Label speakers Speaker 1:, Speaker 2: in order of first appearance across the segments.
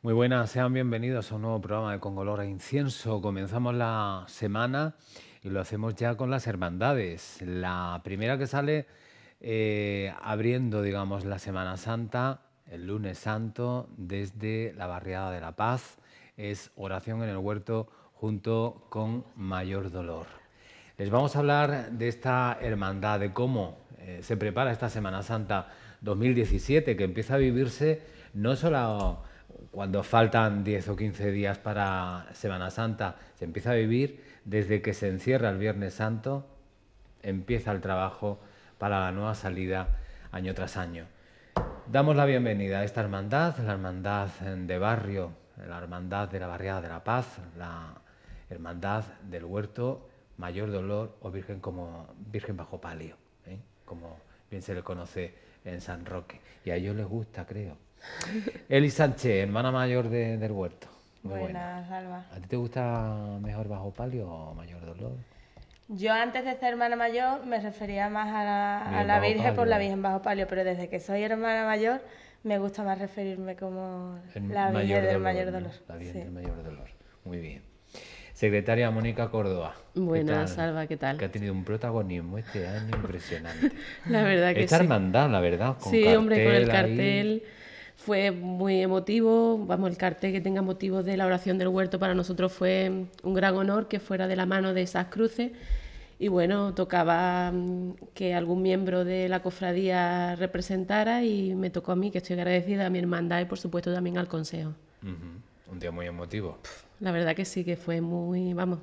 Speaker 1: Muy buenas, sean bienvenidos a un nuevo programa de Con Olor a Incienso. Comenzamos la semana y lo hacemos ya con las hermandades. La primera que sale abriendo, digamos, la Semana Santa, el lunes santo, desde la barriada de La Paz, es Oración en el Huerto junto con Mayor Dolor. Les vamos a hablar de esta hermandad, de cómo se prepara esta Semana Santa 2017, que empieza a vivirse no solo cuando faltan 10 o 15 días para Semana Santa, se empieza a vivir desde que se encierra el Viernes Santo, empieza el trabajo para la nueva salida año tras año. Damos la bienvenida a esta hermandad, la hermandad de barrio, la hermandad de la barriada de La Paz, la hermandad del Huerto, Mayor Dolor o Virgen bajo palio, como bien se le conoce en San Roque. Y a ellos les gusta, creo. Eli Sánchez, hermana mayor del Huerto. Muy
Speaker 2: Buenas, Alba.
Speaker 1: ¿A ti te gusta mejor bajo palio o Mayor Dolor?
Speaker 2: Yo antes de ser hermana mayor me refería más a la Virgen por la Virgen bajo palio, pero desde que soy hermana mayor me gusta más referirme como la Virgen del Mayor Dolor.
Speaker 1: La Virgen del Mayor Dolor. Muy bien. Secretaria Mónica Córdoba.
Speaker 3: Buenas, Alba, ¿qué tal?
Speaker 1: Que ha tenido un protagonismo este año impresionante.
Speaker 3: La verdad que
Speaker 1: Esta
Speaker 3: sí.
Speaker 1: hermandad, la verdad, con
Speaker 3: sí, hombre, con el cartel
Speaker 1: ahí.
Speaker 3: fue muy emotivo. Vamos, el cartel que tenga motivos de la oración del huerto para nosotros fue un gran honor que fuera de la mano de esas cruces. Y bueno, tocaba que algún miembro de la cofradía representara y me tocó a mí, que estoy agradecida a mi hermandad y por supuesto también al consejo.
Speaker 1: Un día muy emotivo.
Speaker 3: La verdad que sí, que fue muy, vamos...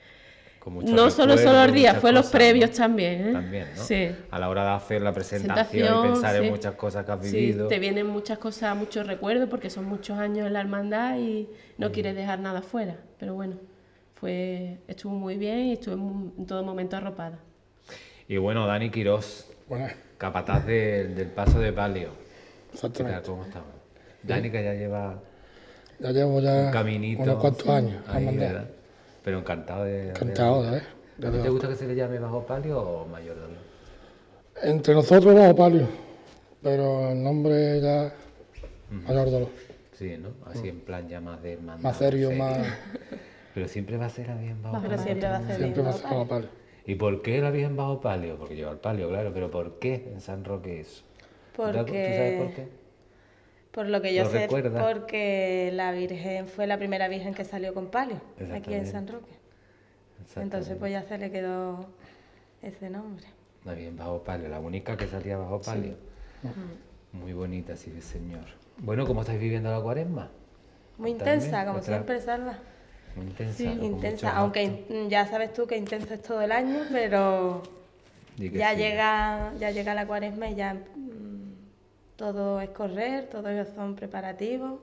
Speaker 1: No
Speaker 3: solo los días, fue los previos, ¿no? También, ¿eh?
Speaker 1: También, ¿no?
Speaker 3: Sí.
Speaker 1: A la hora de hacer la presentación y pensar en muchas cosas que has vivido.
Speaker 3: Sí, te vienen muchas cosas, muchos recuerdos, porque son muchos años en la hermandad y no quieres dejar nada fuera. Pero bueno, estuvo muy bien y estuve en todo momento arropada.
Speaker 1: Y bueno, Dani Quirós, capataz del paso de palio.
Speaker 4: Exactamente.
Speaker 1: ¿Cómo estamos? Dani, que ya
Speaker 4: llevo
Speaker 1: un caminito,
Speaker 4: unos cuantos años.
Speaker 1: Ahí, ¿verdad? Pero encantado de...
Speaker 4: Encantado, ¿eh?
Speaker 1: ¿Te gusta que se le llame bajo palio o Mayor Dolor?
Speaker 4: Entre nosotros bajo palio, pero el nombre ya Mayor Dolor.
Speaker 1: Sí, ¿no? Así en plan ya más de hermandad.
Speaker 4: Más serio, más...
Speaker 1: Pero siempre va a ser la Virgen bajo palio.
Speaker 2: Pero siempre va a ser
Speaker 4: Siempre va a ser bajo palio.
Speaker 1: ¿Y por qué la Virgen bajo palio? Porque lleva el palio, claro, pero ¿por qué en San Roque eso?
Speaker 2: Porque...
Speaker 1: ¿Tú sabes por qué?
Speaker 2: Por lo que yo sé,
Speaker 1: recuerdas?
Speaker 2: porque la Virgen fue la primera Virgen que salió con palio aquí en San Roque. Entonces pues ya se le quedó ese nombre.
Speaker 1: La Virgen bajo palio, la única que salía bajo palio. Sí. Muy bonita, sí, señor. Bueno, ¿cómo estáis viviendo la cuaresma?
Speaker 2: Muy intensa, como siempre, Salva.
Speaker 1: Muy intensa.
Speaker 2: Sí, intensa, aunque ya sabes tú que intensa es todo el año, pero ya llega la cuaresma y ya todo es correr, todo son preparativos.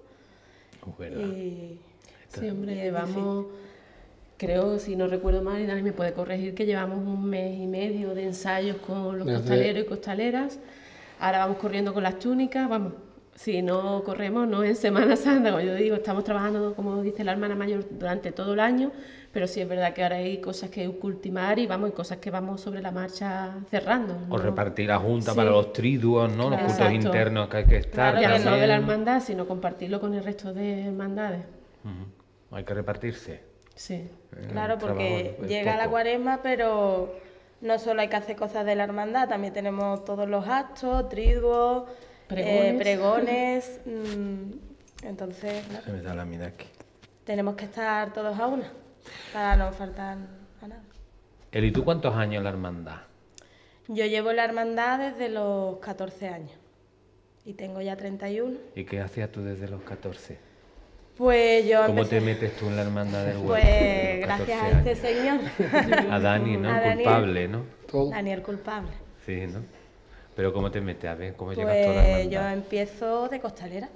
Speaker 3: Sí, hombre, llevamos, creo, si no recuerdo mal, y Dani me puede corregir, que llevamos un mes y medio de ensayos con los costaleros y costaleras. Ahora vamos corriendo con las túnicas, vamos. Si no corremos, no en Semana Santa, como yo digo, estamos trabajando, como dice la hermana mayor, durante todo el año, pero sí es verdad que ahora hay cosas que ultimar y vamos, hay cosas que vamos sobre la marcha cerrando, ¿no?
Speaker 1: O repartir la junta para los triduos, ¿no?
Speaker 3: Claro,
Speaker 1: los cultos internos que hay que estar.
Speaker 3: Claro, ya no solo de la hermandad, sino compartirlo con el resto de hermandades.
Speaker 1: Hay que repartirse.
Speaker 3: Sí.
Speaker 2: Claro, porque llega la cuaresma, pero no solo hay que hacer cosas de la hermandad, también tenemos todos los actos, triduos, pregones, entonces
Speaker 1: Se me da la mirada aquí.
Speaker 2: tenemos que estar todos a una para no faltar a nada.
Speaker 1: Eli, ¿tú cuántos años en la hermandad?
Speaker 2: Yo llevo la hermandad desde los 14 años y tengo ya 31.
Speaker 1: ¿Y qué hacías tú desde los 14?
Speaker 2: Pues yo
Speaker 1: ¿Cómo te metes tú en la hermandad del Huerto?
Speaker 2: Pues gracias a este señor.
Speaker 1: A Dani, ¿no?
Speaker 2: A
Speaker 1: Culpable, ¿no?
Speaker 4: Todo.
Speaker 2: Daniel culpable.
Speaker 1: Sí, ¿no? Pero ¿cómo te metes? A ver, ¿cómo llegas
Speaker 2: Pues
Speaker 1: toda la hermandad?
Speaker 2: yo empiezo de costalera.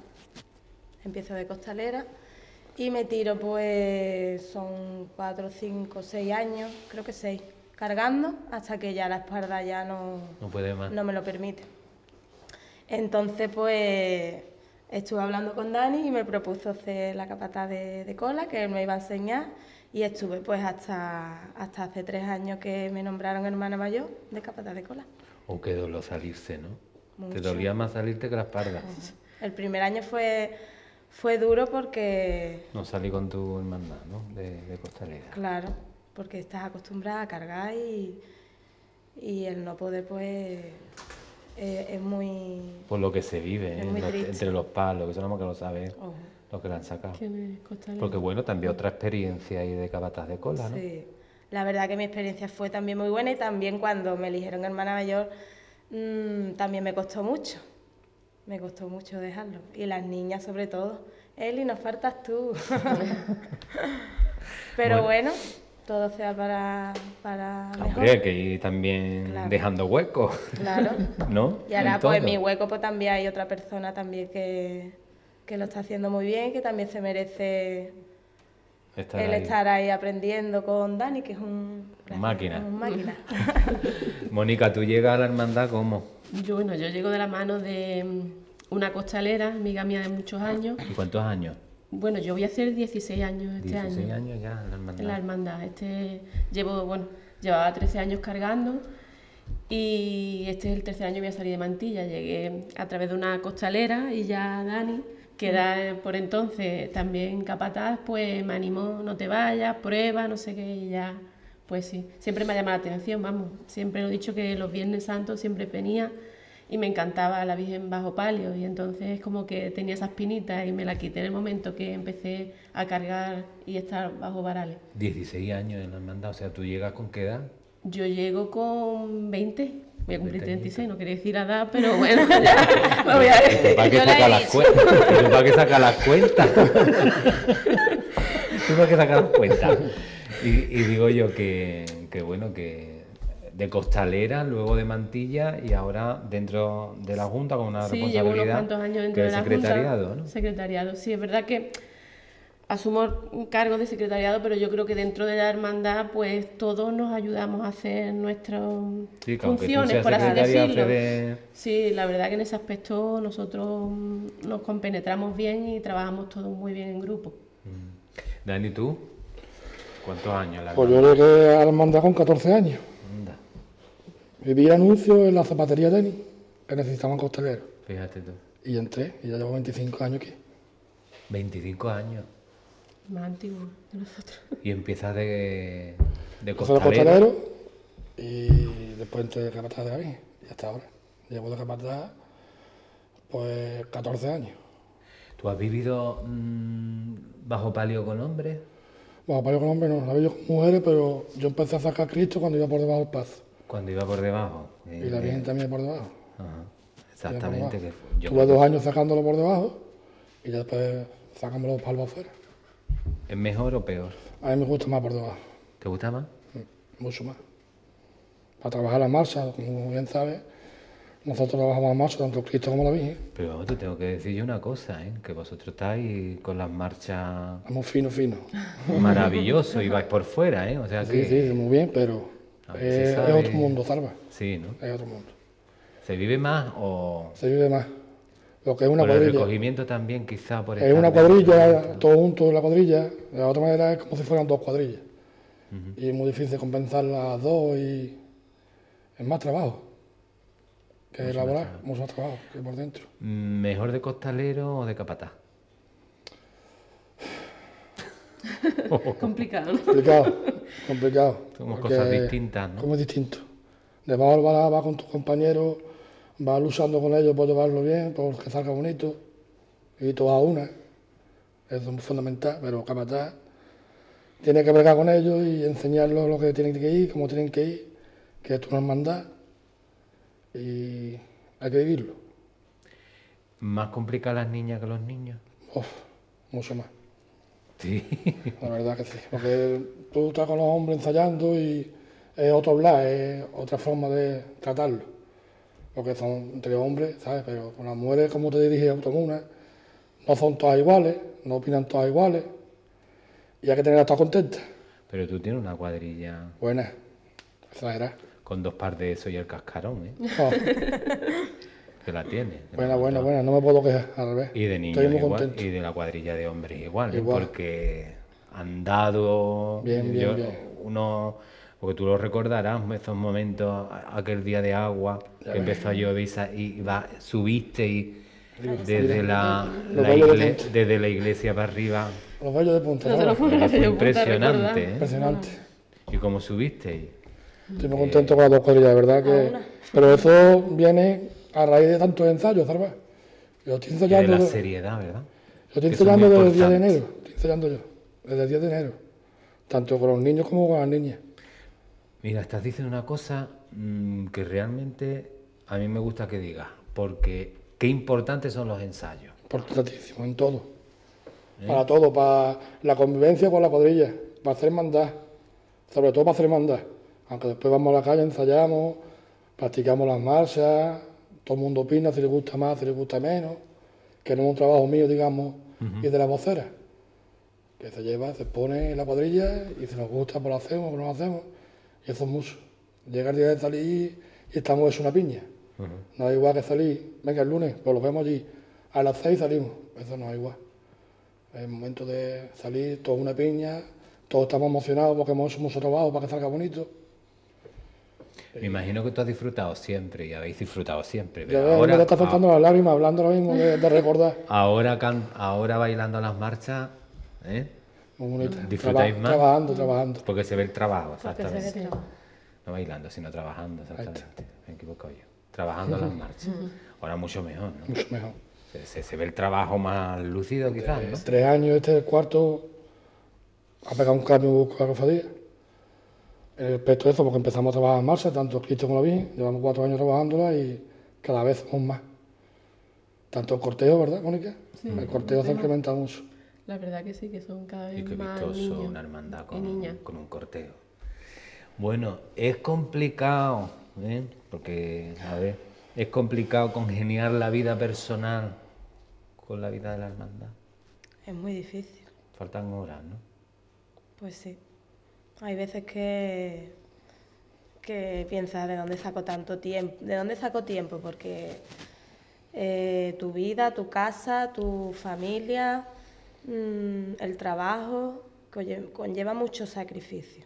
Speaker 2: Y me tiro, pues son 4, 5, 6 años, creo que 6, cargando hasta que ya la espalda ya no
Speaker 1: puede más.
Speaker 2: No me lo permite. Entonces, pues estuve hablando con Dani y me propuso hacer la capataz de cola, que él me iba a enseñar, y estuve pues hasta hace 3 años que me nombraron hermana mayor de capataz de cola.
Speaker 1: Oh, qué dolor salirse, ¿no?
Speaker 2: Mucho.
Speaker 1: Te dolía más salirte que la espalda.
Speaker 2: El primer año fue Fue duro porque...
Speaker 1: No salí con tu hermandad, ¿no? De costalera.
Speaker 2: Claro, porque estás acostumbrada a cargar y el no poder, pues, es muy...
Speaker 1: Por lo que se vive,
Speaker 2: Es muy triste.
Speaker 1: entre los palos, que eso no que lo sabe,
Speaker 2: Ojo.
Speaker 1: lo que le han sacado.
Speaker 3: ¿Quién es costalero?
Speaker 1: Porque bueno, también otra experiencia ahí de capataz de cola, ¿no?
Speaker 2: Sí, la verdad que mi experiencia fue también muy buena y también cuando me eligieron hermana mayor también me costó mucho dejarlo. Y las niñas sobre todo. Eli, nos faltas tú. Pero bueno, todo sea para mejor.
Speaker 1: Hombre, hay que ir también
Speaker 2: Claro.
Speaker 1: dejando huecos,
Speaker 2: Claro.
Speaker 1: ¿no?
Speaker 2: Y ahora
Speaker 1: En
Speaker 2: pues en
Speaker 1: todo.
Speaker 2: mi hueco pues también hay otra persona también que lo está haciendo muy bien, que también se merece
Speaker 1: Estar
Speaker 2: el
Speaker 1: ahí.
Speaker 2: estar ahí aprendiendo con Dani, que es un...
Speaker 1: Máquina.
Speaker 2: es un máquina.
Speaker 1: Mónica, ¿tú llegas a la hermandad cómo?
Speaker 3: Yo llego de la mano de una costalera, amiga mía de muchos años.
Speaker 1: ¿Y cuántos años?
Speaker 3: Bueno, yo voy a hacer 16 años este
Speaker 1: 16
Speaker 3: año.
Speaker 1: años ya en la hermandad.
Speaker 3: En la hermandad. Llevaba 13 años cargando y este es el tercer año que voy a salir de mantilla. Llegué a través de una costalera y ya Dani, que era por entonces también capataz, pues me animó, no te vayas, prueba, no sé qué, y ya, pues sí. Siempre me ha llamado la atención, vamos. Siempre lo he dicho que los Viernes Santos siempre venía y me encantaba la Virgen bajo palio y entonces como que tenía esa espinita y me la quité en el momento que empecé a cargar y estar bajo varales.
Speaker 1: 16 años en la hermandad, o sea, ¿tú llegas con qué edad?
Speaker 3: Yo llego con 20, voy a cumplir
Speaker 1: 20
Speaker 3: 36, no quería decir la edad, pero bueno, ya me voy a
Speaker 1: ¿Y tú para qué
Speaker 3: yo la he
Speaker 1: sacas las
Speaker 3: dicho.
Speaker 1: cuentas? ¿Y tú para qué sacas las cuentas? ¿Tú para qué sacas las cuentas? Y digo yo que bueno, que de costalera, luego de mantilla y ahora dentro de la Junta con una
Speaker 3: Sí, llevo
Speaker 1: responsabilidad
Speaker 3: unos cuantos años dentro
Speaker 1: que
Speaker 3: de
Speaker 1: es
Speaker 3: la
Speaker 1: secretariado,
Speaker 3: Junta.
Speaker 1: ¿no?
Speaker 3: Secretariado, sí, es verdad que asumo un cargo de secretariado, pero yo creo que dentro de la hermandad pues todos nos ayudamos a hacer nuestras
Speaker 1: Sí, que aunque tú
Speaker 3: funciones,
Speaker 1: seas
Speaker 3: por así
Speaker 1: secretaria,
Speaker 3: decirlo.
Speaker 1: Fede,
Speaker 3: Sí, la verdad que en ese aspecto nosotros nos compenetramos bien y trabajamos todos muy bien en grupo.
Speaker 1: Dani, ¿tú? ¿Cuántos años? La
Speaker 4: Pues yo llegué a la hermandad con 14 años.
Speaker 1: Anda,
Speaker 4: Viví anuncios en la zapatería Denis, que necesitaban costaleros.
Speaker 1: fíjate tú.
Speaker 4: Y entré, y ya llevo 25 años aquí.
Speaker 1: 25 años.
Speaker 3: Más antiguo de nosotros.
Speaker 1: Y empiezas de
Speaker 4: Empecé de
Speaker 1: costalero.
Speaker 4: costalero y después entré de capataz de la Virgen. Y hasta ahora. Llevo de capataz pues 14 años.
Speaker 1: ¿Tú has vivido bajo palio con hombres?
Speaker 4: Bueno, para con hombres no, la vi yo con mujeres, pero yo empecé a sacar a Cristo cuando iba por debajo del paso.
Speaker 1: Cuando iba por debajo.
Speaker 4: Y la Virgen también por debajo.
Speaker 1: Ajá,
Speaker 4: Iba
Speaker 1: exactamente.
Speaker 4: por
Speaker 1: Que
Speaker 4: debajo.
Speaker 1: yo
Speaker 4: Tuve 2 años sacándolo por debajo y ya después sacamos los palos afuera.
Speaker 1: ¿Es mejor o peor?
Speaker 4: A mí me gusta más por debajo,
Speaker 1: ¿Te gusta más?
Speaker 4: mucho más. Para trabajar la marcha, como bien sabes, nosotros trabajamos la marcha, tanto Cristo como la Virgen.
Speaker 1: Pero vamos, te tengo que decir yo una cosa, ¿eh? Que vosotros estáis con las marchas
Speaker 4: Vamos fino, fino.
Speaker 1: maravilloso y vais por fuera, ¿eh? O sea
Speaker 4: Sí,
Speaker 1: que...
Speaker 4: sí, muy bien, pero
Speaker 1: A ver si
Speaker 4: es
Speaker 1: sabe-
Speaker 4: otro mundo, Salva.
Speaker 1: Sí, ¿no?
Speaker 4: Es otro mundo.
Speaker 1: ¿Se vive más o...?
Speaker 4: Se vive más. Lo que es una
Speaker 1: por el
Speaker 4: cuadrilla.
Speaker 1: recogimiento también, quizá por
Speaker 4: Es
Speaker 1: estar
Speaker 4: una
Speaker 1: dentro
Speaker 4: cuadrilla,
Speaker 1: dentro.
Speaker 4: todos juntos en la cuadrilla. De la otra manera es como si fueran 2 cuadrillas. Y es muy difícil compensar las dos y es más trabajo que elaborar, mucho más trabajo que por dentro.
Speaker 1: ¿Mejor de costalero o de capataz?
Speaker 3: Complicado, ¿no?
Speaker 4: Complicado, complicado.
Speaker 1: Somos
Speaker 4: porque
Speaker 1: cosas distintas, ¿no?
Speaker 4: Como es distinto. Debajo va con tus compañeros, va luchando con ellos por llevarlo bien, por que salga bonito. Y todos a una. Eso es fundamental, pero capataz tiene que bregar con ellos y enseñarlos lo que tienen que ir, cómo tienen que ir, que es tu hermandad. Y hay que vivirlo.
Speaker 1: ¿Más complicadas las niñas que los niños?
Speaker 4: Uf, mucho más.
Speaker 1: Sí.
Speaker 4: La verdad que sí. Porque tú estás con los hombres ensayando y es otro hablar, es otra forma de tratarlo. Porque son entre hombres, ¿sabes? Pero con las mujeres, como te dije, automunas, no son todas iguales, no opinan todas iguales. Y hay que tenerlas todas contentas.
Speaker 1: Pero tú tienes una cuadrilla
Speaker 4: Buena, exagerada.
Speaker 1: con 2 par de eso y el cascarón, ¿eh?
Speaker 4: Oh,
Speaker 1: Que la tienes.
Speaker 4: buena, no me puedo quejar, al revés.
Speaker 1: Y de niños
Speaker 4: Estoy muy
Speaker 1: igual,
Speaker 4: contento.
Speaker 1: y de la cuadrilla de hombres igual, ¿eh?
Speaker 4: Igual.
Speaker 1: Porque han dado...
Speaker 4: Bien, bien.
Speaker 1: Porque tú lo recordarás, esos momentos, aquel día de agua,
Speaker 4: Ya
Speaker 1: que
Speaker 4: ves.
Speaker 1: empezó a llover subiste y Desde la iglesia para arriba.
Speaker 4: Los vellos de punta,
Speaker 3: No te lo
Speaker 4: ¿sabes?
Speaker 3: juro,
Speaker 1: Fue
Speaker 3: yo puta
Speaker 1: impresionante,
Speaker 3: recordar.
Speaker 1: ¿eh?
Speaker 4: Impresionante.
Speaker 1: ¿Y cómo subisteis?
Speaker 4: Estoy muy contento con las dos cuadrillas, de verdad que... Pero eso viene a raíz de tantos ensayos, ¿sabes? Yo estoy
Speaker 1: Y de
Speaker 4: ensayando...
Speaker 1: la seriedad, ¿verdad?
Speaker 4: Yo estoy
Speaker 1: Eso es
Speaker 4: ensayando
Speaker 1: muy
Speaker 4: desde el 10 de
Speaker 1: importante.
Speaker 4: enero. Estoy ensayando yo. Desde el 10 de enero. Tanto con los niños como con las niñas.
Speaker 1: Mira, estás diciendo una cosa que realmente a mí me gusta que digas, porque qué importantes son los ensayos.
Speaker 4: Importantísimo en todo. Para todo, para la convivencia con la cuadrilla, para hacer hermandad. Sobre todo para hacer hermandad. Aunque después vamos a la calle, ensayamos, practicamos las marchas, todo el mundo opina si le gusta más, si le gusta menos, que no es un trabajo mío, digamos, y de la vocera. Que se lleva, se pone en la cuadrilla y si nos gusta, pues lo hacemos, pues no lo hacemos. Y eso es mucho. Llega el día de salir y estamos hecho una piña. No es igual que salir, venga el lunes, pues lo vemos allí, a las 6 salimos, eso no es igual. Es el momento de salir, toda una piña, todos estamos emocionados porque hemos hecho mucho trabajo para que salga bonito.
Speaker 1: Me imagino que tú has disfrutado siempre y habéis disfrutado siempre.
Speaker 4: Ya
Speaker 1: Pero
Speaker 4: ves, me está faltando las lágrimas hablando ahora mismo de recordar.
Speaker 1: ahora bailando las marchas, ¿eh?
Speaker 4: Muy bonito.
Speaker 1: ¿Disfrutáis más?
Speaker 4: Trabajando.
Speaker 1: Porque se ve el trabajo,
Speaker 2: Porque se ve
Speaker 1: exactamente.
Speaker 2: que trabaja.
Speaker 1: No bailando, sino trabajando, exactamente. Me he equivocado yo. Trabajando las marchas. Ahora mucho mejor, ¿no?
Speaker 4: Mucho mejor.
Speaker 1: Se ve el trabajo más lúcido quizás, ¿no?
Speaker 4: 3 años, este es el cuarto, ha pegado un cambio con la cofradía. En el aspecto de eso, porque empezamos a trabajar en marcha, tanto Cristo como la Virgen, llevamos 4 años trabajándola y cada vez somos más. Tanto el cortejo, ¿verdad, Mónica?
Speaker 3: Sí,
Speaker 4: el cortejo se incrementa mucho.
Speaker 3: La verdad que sí, que son cada
Speaker 1: Y
Speaker 3: vez
Speaker 1: qué
Speaker 3: más
Speaker 1: vistoso,
Speaker 3: niños
Speaker 1: una hermandad
Speaker 3: y niñas.
Speaker 1: con un cortejo. Bueno, es complicado, ¿eh? Porque, a ver, es complicado congeniar la vida personal con la vida de la hermandad.
Speaker 2: Es muy difícil.
Speaker 1: Faltan horas, ¿no?
Speaker 2: Pues sí. Hay veces que piensas de dónde saco tanto tiempo, de dónde saco tiempo, porque tu vida, tu casa, tu familia, el trabajo, conlleva mucho sacrificio.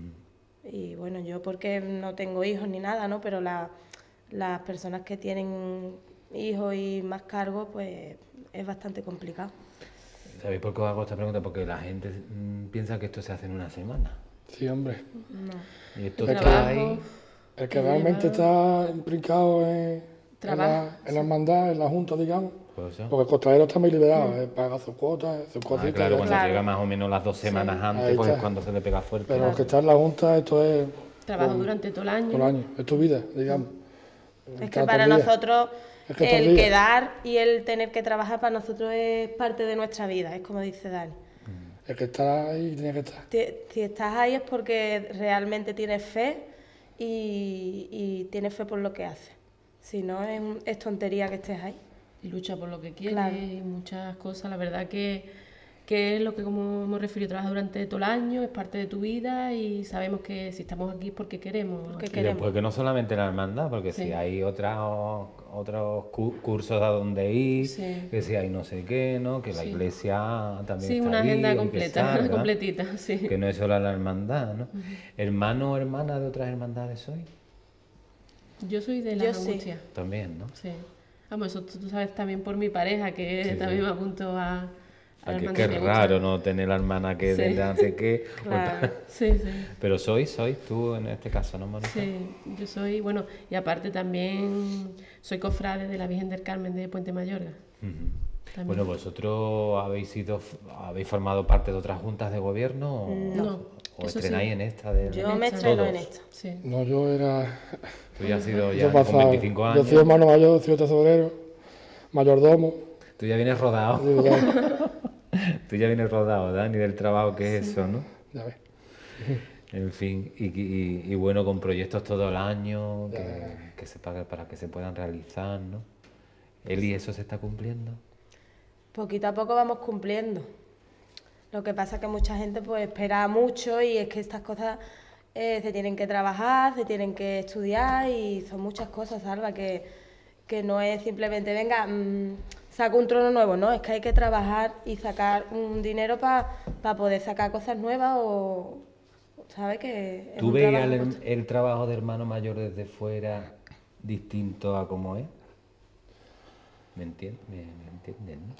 Speaker 2: Y bueno, yo porque no tengo hijos ni nada, ¿no? Pero las personas que tienen hijos y más cargos, pues es bastante complicado.
Speaker 1: ¿Sabéis por qué os hago esta pregunta? Porque la gente piensa que esto se hace en una semana.
Speaker 4: Sí, hombre.
Speaker 1: Y esto
Speaker 3: El
Speaker 1: está
Speaker 3: trabajo,
Speaker 1: ahí.
Speaker 4: El que realmente está implicado en
Speaker 3: Trabajo,
Speaker 4: la hermandad, en la junta, digamos.
Speaker 1: Pues eso.
Speaker 4: Porque el costradero está muy liberado, paga sus cuotas, sus
Speaker 1: Ah,
Speaker 4: cositas.
Speaker 1: claro, cuando
Speaker 2: Claro.
Speaker 1: llega más o menos las 2 semanas antes,
Speaker 4: Ahí
Speaker 1: pues es
Speaker 4: está.
Speaker 1: cuando se le pega fuerte.
Speaker 4: Pero el que está en la junta, esto es
Speaker 3: trabajo durante todo el año.
Speaker 4: todo el año, es tu vida, digamos.
Speaker 2: Es que
Speaker 4: Cada
Speaker 2: para
Speaker 4: día.
Speaker 2: nosotros
Speaker 4: Es que todo el
Speaker 2: el
Speaker 4: día.
Speaker 2: quedar y el tener que trabajar para nosotros es parte de nuestra vida, es como dice Dani.
Speaker 4: El que está ahí tiene que estar.
Speaker 2: Si estás ahí es porque realmente tienes fe y tienes fe por lo que haces. Si no, es tontería que estés ahí.
Speaker 3: Y lucha por lo que quieres
Speaker 2: Claro.
Speaker 3: y muchas cosas. La verdad que es lo que, como hemos referido, trabajas durante todo el año, es parte de tu vida y sabemos que si estamos aquí es porque queremos.
Speaker 2: Porque
Speaker 1: Y
Speaker 2: queremos.
Speaker 1: después que no solamente la hermandad, porque
Speaker 3: Sí.
Speaker 1: si hay otros cursos a donde ir,
Speaker 3: Sí.
Speaker 1: que si hay no sé qué, ¿no? Que la
Speaker 3: Sí.
Speaker 1: iglesia también
Speaker 3: Sí,
Speaker 1: está
Speaker 3: una
Speaker 1: ahí,
Speaker 3: agenda
Speaker 1: hay que
Speaker 3: completa,
Speaker 1: estar, ¿verdad?
Speaker 3: completita, sí.
Speaker 1: Que no es solo la hermandad, ¿no? ¿Hermano o hermana de otras hermandades soy?
Speaker 3: Yo soy de
Speaker 2: Yo
Speaker 3: las
Speaker 2: sí.
Speaker 3: Angustias.
Speaker 1: También, ¿no?
Speaker 3: Sí. Vamos, eso tú sabes también por mi pareja, que
Speaker 1: Sí,
Speaker 3: también
Speaker 1: sí.
Speaker 3: me apunto a la
Speaker 1: Aquí es
Speaker 3: hermandad
Speaker 1: que es
Speaker 3: de Angustias.
Speaker 1: raro no tener la hermana que
Speaker 3: Sí.
Speaker 1: de no sé qué.
Speaker 2: Claro.
Speaker 3: Sí, sí.
Speaker 1: Pero soy tú en este caso, ¿no, Mónica?
Speaker 3: Sí, yo soy, bueno, y aparte también soy cofrade de la Virgen del Carmen de Puente Mayorga.
Speaker 1: Ujú.
Speaker 3: También.
Speaker 1: Bueno, ¿vosotros habéis formado parte de otras juntas de gobierno
Speaker 3: No,
Speaker 1: o
Speaker 3: eso
Speaker 1: estrenáis
Speaker 3: sí.
Speaker 1: en esta? De,
Speaker 2: Yo me
Speaker 3: esta.
Speaker 2: estreno en
Speaker 1: Todos.
Speaker 2: esta.
Speaker 3: Sí.
Speaker 4: No, yo era.
Speaker 1: Tú ya has sido
Speaker 4: Yo
Speaker 1: ya
Speaker 4: he
Speaker 1: con
Speaker 4: pasado.
Speaker 1: 25
Speaker 4: Yo
Speaker 1: años.
Speaker 4: soy hermano mayor, soy tesorero, mayordomo.
Speaker 1: Tú ya vienes rodado.
Speaker 4: Digo, ya,
Speaker 1: Tú ya vienes rodado, Dani, del trabajo que es eso, ¿no?
Speaker 4: ya ves.
Speaker 1: En fin, y bueno, con proyectos todo el año que se pagan para que se puedan realizar, ¿no? Eli, ¿eso se está cumpliendo?
Speaker 2: Poquito a poco vamos cumpliendo. Lo que pasa es que mucha gente pues espera mucho y es que estas cosas se tienen que trabajar, se tienen que estudiar y son muchas cosas, Salva, que no es simplemente, venga, saco un trono nuevo, no, es que hay que trabajar y sacar un dinero para poder sacar cosas nuevas o, ¿sabes? Que es
Speaker 1: ¿Tú
Speaker 2: un
Speaker 1: veías
Speaker 2: trabajo
Speaker 1: el,
Speaker 2: constante.
Speaker 1: el trabajo de hermano mayor desde fuera distinto a cómo es? ¿Me entienden, ¿no?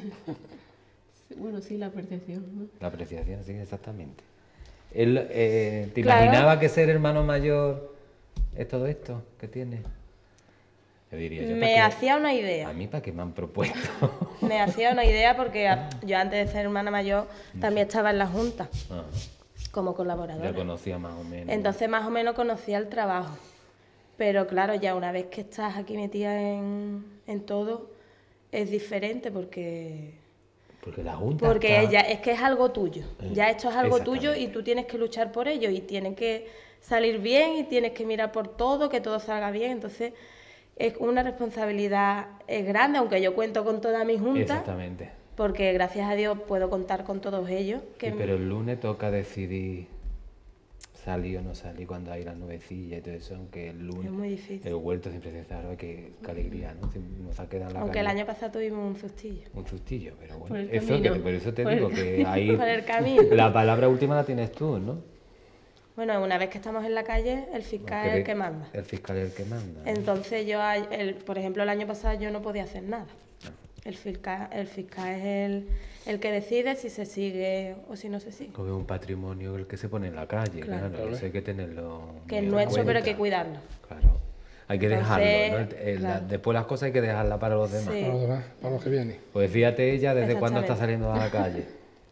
Speaker 3: Sí, bueno, sí, la percepción, ¿no?
Speaker 1: La apreciación, sí, exactamente. Él, ¿te
Speaker 2: Claro.
Speaker 1: imaginaba que ser hermano mayor es todo esto que tiene? Yo diría, yo,
Speaker 2: Me hacía una
Speaker 1: A
Speaker 2: idea.
Speaker 1: mí, ¿para qué me han propuesto?
Speaker 2: Me hacía una idea porque yo antes de ser hermana mayor también estaba en la Junta
Speaker 1: Ajá,
Speaker 2: como
Speaker 1: ya
Speaker 2: colaboradora.
Speaker 1: conocía más o menos.
Speaker 2: Entonces más o menos conocía el trabajo. Pero claro, ya una vez que estás aquí metida en todo, es diferente porque
Speaker 1: Porque la Junta
Speaker 2: Porque
Speaker 1: está-
Speaker 2: ya es que es algo tuyo. Ya esto es algo tuyo y
Speaker 1: Exactamente.
Speaker 2: tú tienes que luchar por ello y tiene que salir bien y tienes que mirar por todo, que todo salga bien. Entonces es una responsabilidad grande, aunque yo cuento con toda mi junta,
Speaker 1: Exactamente.
Speaker 2: porque gracias a Dios puedo contar con todos ellos. Que
Speaker 1: Sí, pero el lunes toca decidir salir o no salir cuando hay las nubecillas y todo eso, aunque el lunes...
Speaker 2: Es muy difícil.
Speaker 1: El vuelto siempre se sabe que alegría, ¿no? Nos ha quedado en la
Speaker 2: Aunque el
Speaker 1: calle
Speaker 2: año pasado tuvimos un sustillo.
Speaker 1: un sustillo, pero bueno.
Speaker 3: Por el
Speaker 1: Eso
Speaker 3: camino,
Speaker 1: por eso te
Speaker 3: por el
Speaker 1: digo que ahí...
Speaker 2: Por el camino.
Speaker 1: La palabra última la tienes tú, ¿no?
Speaker 2: Bueno, una vez que estamos en la calle, el fiscal es el que manda.
Speaker 1: El fiscal es el que manda. ¿no?
Speaker 2: Entonces yo, por ejemplo, el año pasado yo no podía hacer nada. El fiscal es el que decide si se sigue o si no se sigue.
Speaker 1: Como es un patrimonio el que se pone en la calle,
Speaker 2: Claro.
Speaker 1: claro. Eso hay que tenerlo.
Speaker 2: Que es
Speaker 1: muy en
Speaker 2: nuestro, pero hay que
Speaker 1: cuenta.
Speaker 2: cuidarlo.
Speaker 1: Claro. Hay que
Speaker 2: Entonces,
Speaker 1: dejarlo, ¿no?
Speaker 2: claro.
Speaker 1: Después las cosas hay que dejarlas para los demás.
Speaker 2: Sí.
Speaker 4: Para los demás, para los que vienen.
Speaker 1: Pues fíjate ella desde cuándo está
Speaker 2: Exactamente.
Speaker 1: saliendo a la calle.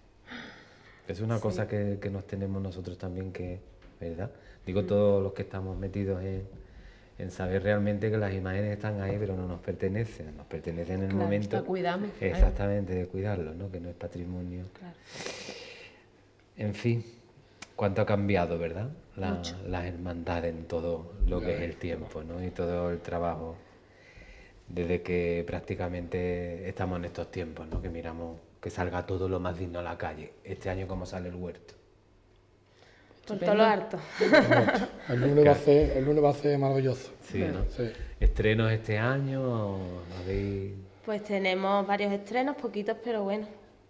Speaker 1: Es una cosa que nos tenemos nosotros también que, ¿verdad? Digo, todos los que estamos metidos en saber realmente que las imágenes están ahí, pero no nos pertenecen. Nos pertenecen en el
Speaker 2: Claro,
Speaker 1: momento.
Speaker 3: la cuidamos, claro.
Speaker 1: Exactamente, de cuidarlo, ¿no? Que no es patrimonio.
Speaker 2: Claro.
Speaker 1: En fin, cuánto ha cambiado, ¿verdad? Las hermandades en todo lo que es el tiempo, ¿no? Y todo el trabajo. Desde que prácticamente estamos en estos tiempos, ¿no? Que miramos que salga todo lo más digno a la calle. Este año, ¿cómo sale el huerto?
Speaker 2: Por todo lo harto.
Speaker 4: El lunes va a ser maravilloso.
Speaker 1: Sí, ¿no?
Speaker 4: Sí.
Speaker 1: ¿Estrenos este año? ¿O habéis...?
Speaker 2: Pues tenemos varios estrenos, poquitos, pero bueno.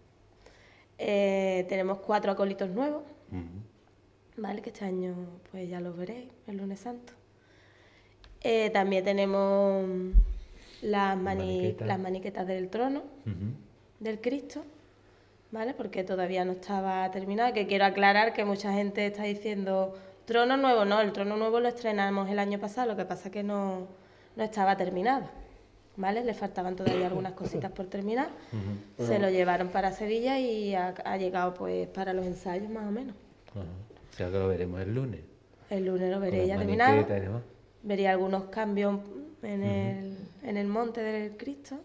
Speaker 2: Tenemos 4 acólitos nuevos,
Speaker 1: Ujú.
Speaker 2: ¿vale? Que este año pues ya los veréis, el lunes santo. También tenemos
Speaker 1: Maniqueta.
Speaker 2: las maniquetas del trono,
Speaker 1: Ujú.
Speaker 2: del Cristo, ¿vale? Porque todavía no estaba terminado, que quiero aclarar que mucha gente está diciendo trono nuevo, no, el trono nuevo lo estrenamos el año pasado, lo que pasa que no estaba terminado, ¿vale? Le faltaban todavía algunas cositas por terminar, se lo llevaron para Sevilla y ha llegado pues para los ensayos más o menos.
Speaker 1: Ajá. O sea que lo veremos el lunes.
Speaker 2: El lunes lo
Speaker 1: con
Speaker 2: veréis
Speaker 1: las
Speaker 2: ya terminado,
Speaker 1: maniquetas y demás.
Speaker 2: vería algunos cambios en el monte del Cristo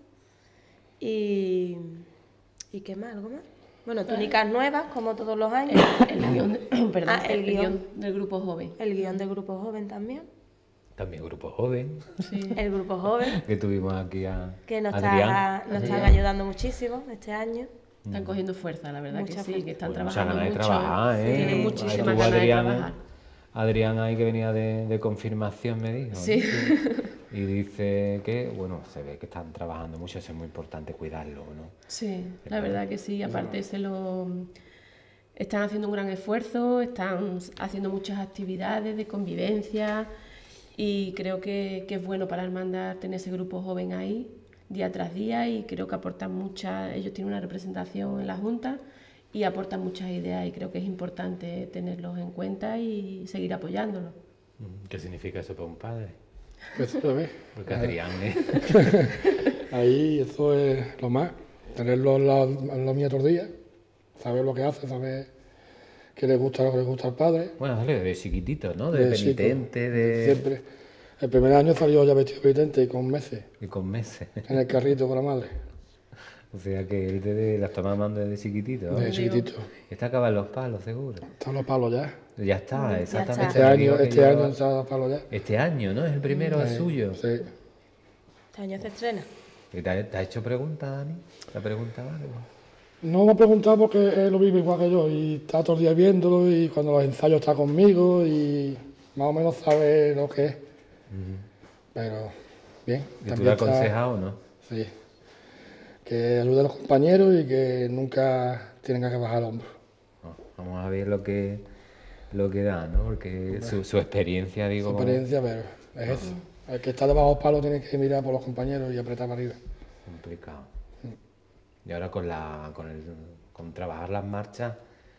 Speaker 2: y ¿qué más? ¿Algo más? Bueno, túnicas nuevas, como todos los años.
Speaker 3: El guión, perdón,
Speaker 2: Ah, el
Speaker 3: el
Speaker 2: guión.
Speaker 3: guión del grupo joven.
Speaker 2: El guión del grupo joven también.
Speaker 1: También grupo joven,
Speaker 3: Sí.
Speaker 2: El grupo joven,
Speaker 1: que tuvimos aquí a
Speaker 2: que nos
Speaker 1: Adrián.
Speaker 2: están ayudando muchísimo este año.
Speaker 3: Están cogiendo fuerza, la verdad
Speaker 2: Mucha
Speaker 3: que sí,
Speaker 2: fuerza.
Speaker 3: que están
Speaker 1: Pues mucha
Speaker 3: trabajando
Speaker 1: ganas de
Speaker 3: mucho.
Speaker 1: trabajar, ¿eh?
Speaker 3: Tienen
Speaker 1: Ahí
Speaker 3: muchísimas
Speaker 1: estuvo
Speaker 3: ganas de
Speaker 1: Adrián,
Speaker 3: trabajar.
Speaker 1: Adrián ahí que venía de confirmación, me dijo.
Speaker 3: Sí.
Speaker 1: Y dice que, bueno, se ve que están trabajando mucho, eso es muy importante cuidarlo, ¿no?
Speaker 3: Sí, la verdad que sí, aparte están haciendo un gran esfuerzo, están haciendo muchas actividades de convivencia y creo que es bueno para la hermandad tener ese grupo joven ahí día tras día y creo que aportan ellos tienen una representación en la Junta y aportan muchas ideas y creo que es importante tenerlos en cuenta y seguir apoyándolos.
Speaker 1: ¿Qué significa eso para un padre?
Speaker 4: Pues, ya ves,
Speaker 1: Porque Adrián es...
Speaker 4: ahí eso es lo más. Tenerlo en la mía todos los días, saber lo que hace, saber qué le gusta, lo que le gusta al padre.
Speaker 1: Bueno, dale, de chiquitito, ¿no? De
Speaker 4: chico,
Speaker 1: penitente, de...
Speaker 4: Siempre. El primer año salió ya vestido de penitente y con meses,
Speaker 1: Y con meses.
Speaker 4: en el carrito con la madre,
Speaker 1: O sea que él las toma mando desde chiquitito, ¿no?
Speaker 4: de chiquitito.
Speaker 1: Está acabando los palos, seguro.
Speaker 4: Están los palos ya.
Speaker 1: Ya está, exactamente.
Speaker 4: Este
Speaker 1: lo
Speaker 4: año,
Speaker 1: digo que
Speaker 4: este
Speaker 1: yo-
Speaker 4: año están los palos ya.
Speaker 1: Este año, ¿no? Es el primero, el suyo.
Speaker 4: Sí.
Speaker 2: Este año se estrena.
Speaker 1: ¿Y ¿Te ha hecho preguntas, Dani? ¿Te ha preguntado algo?
Speaker 4: No me ha preguntado porque él lo vive igual que yo y está todo el día viéndolo y cuando los ensayos está conmigo y más o menos sabe lo que es. Pero bien.
Speaker 1: ¿Y tú
Speaker 4: también
Speaker 1: le has
Speaker 4: está-
Speaker 1: aconsejado o no?
Speaker 4: Sí. Que ayude a los compañeros y que nunca tienen que bajar el hombro.
Speaker 1: No, vamos a ver lo que da, ¿no? Porque su experiencia, digo...
Speaker 4: Su experiencia, pero es eso. El que está debajo del palo tiene que mirar por los compañeros y apretar para arriba.
Speaker 1: Complicado. Y ahora con trabajar las marchas,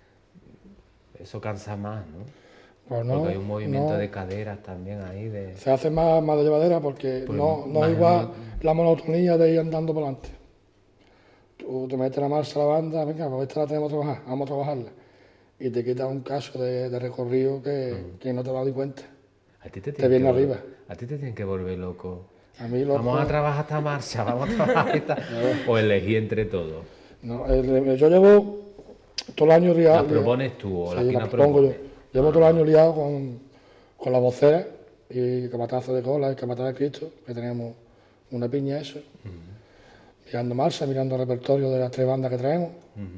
Speaker 1: eso cansa más, ¿no?
Speaker 4: Pues no,
Speaker 1: Porque hay un movimiento
Speaker 4: no.
Speaker 1: de caderas también ahí de...
Speaker 4: Se hace más de llevadera porque
Speaker 1: Pues
Speaker 4: no
Speaker 1: más
Speaker 4: es igual la monotonía de ir andando por delante. Tú te metes la marcha a la banda, venga, pues esta la tenemos que trabajar, vamos a trabajarla. Y te quita un caso de recorrido que no te vas a dar cuenta.
Speaker 1: A ti te
Speaker 4: Te viene arriba.
Speaker 1: A ti te tienen que volver loco.
Speaker 4: A mí loco.
Speaker 1: Vamos a trabajar esta marcha, vamos a trabajar esta... O elegí entre todos.
Speaker 4: No, yo llevo todo el año liado.
Speaker 1: ¿Las propones tú o
Speaker 4: Sí,
Speaker 1: las que
Speaker 4: las
Speaker 1: no
Speaker 4: propongo yo.
Speaker 1: propones?
Speaker 4: Llevo todo el año liado con las voceras y capatazo de cola y capataz de Cristo, que tenemos una piña eso. Mirando marcha, mirando el repertorio de las 3 bandas que traemos.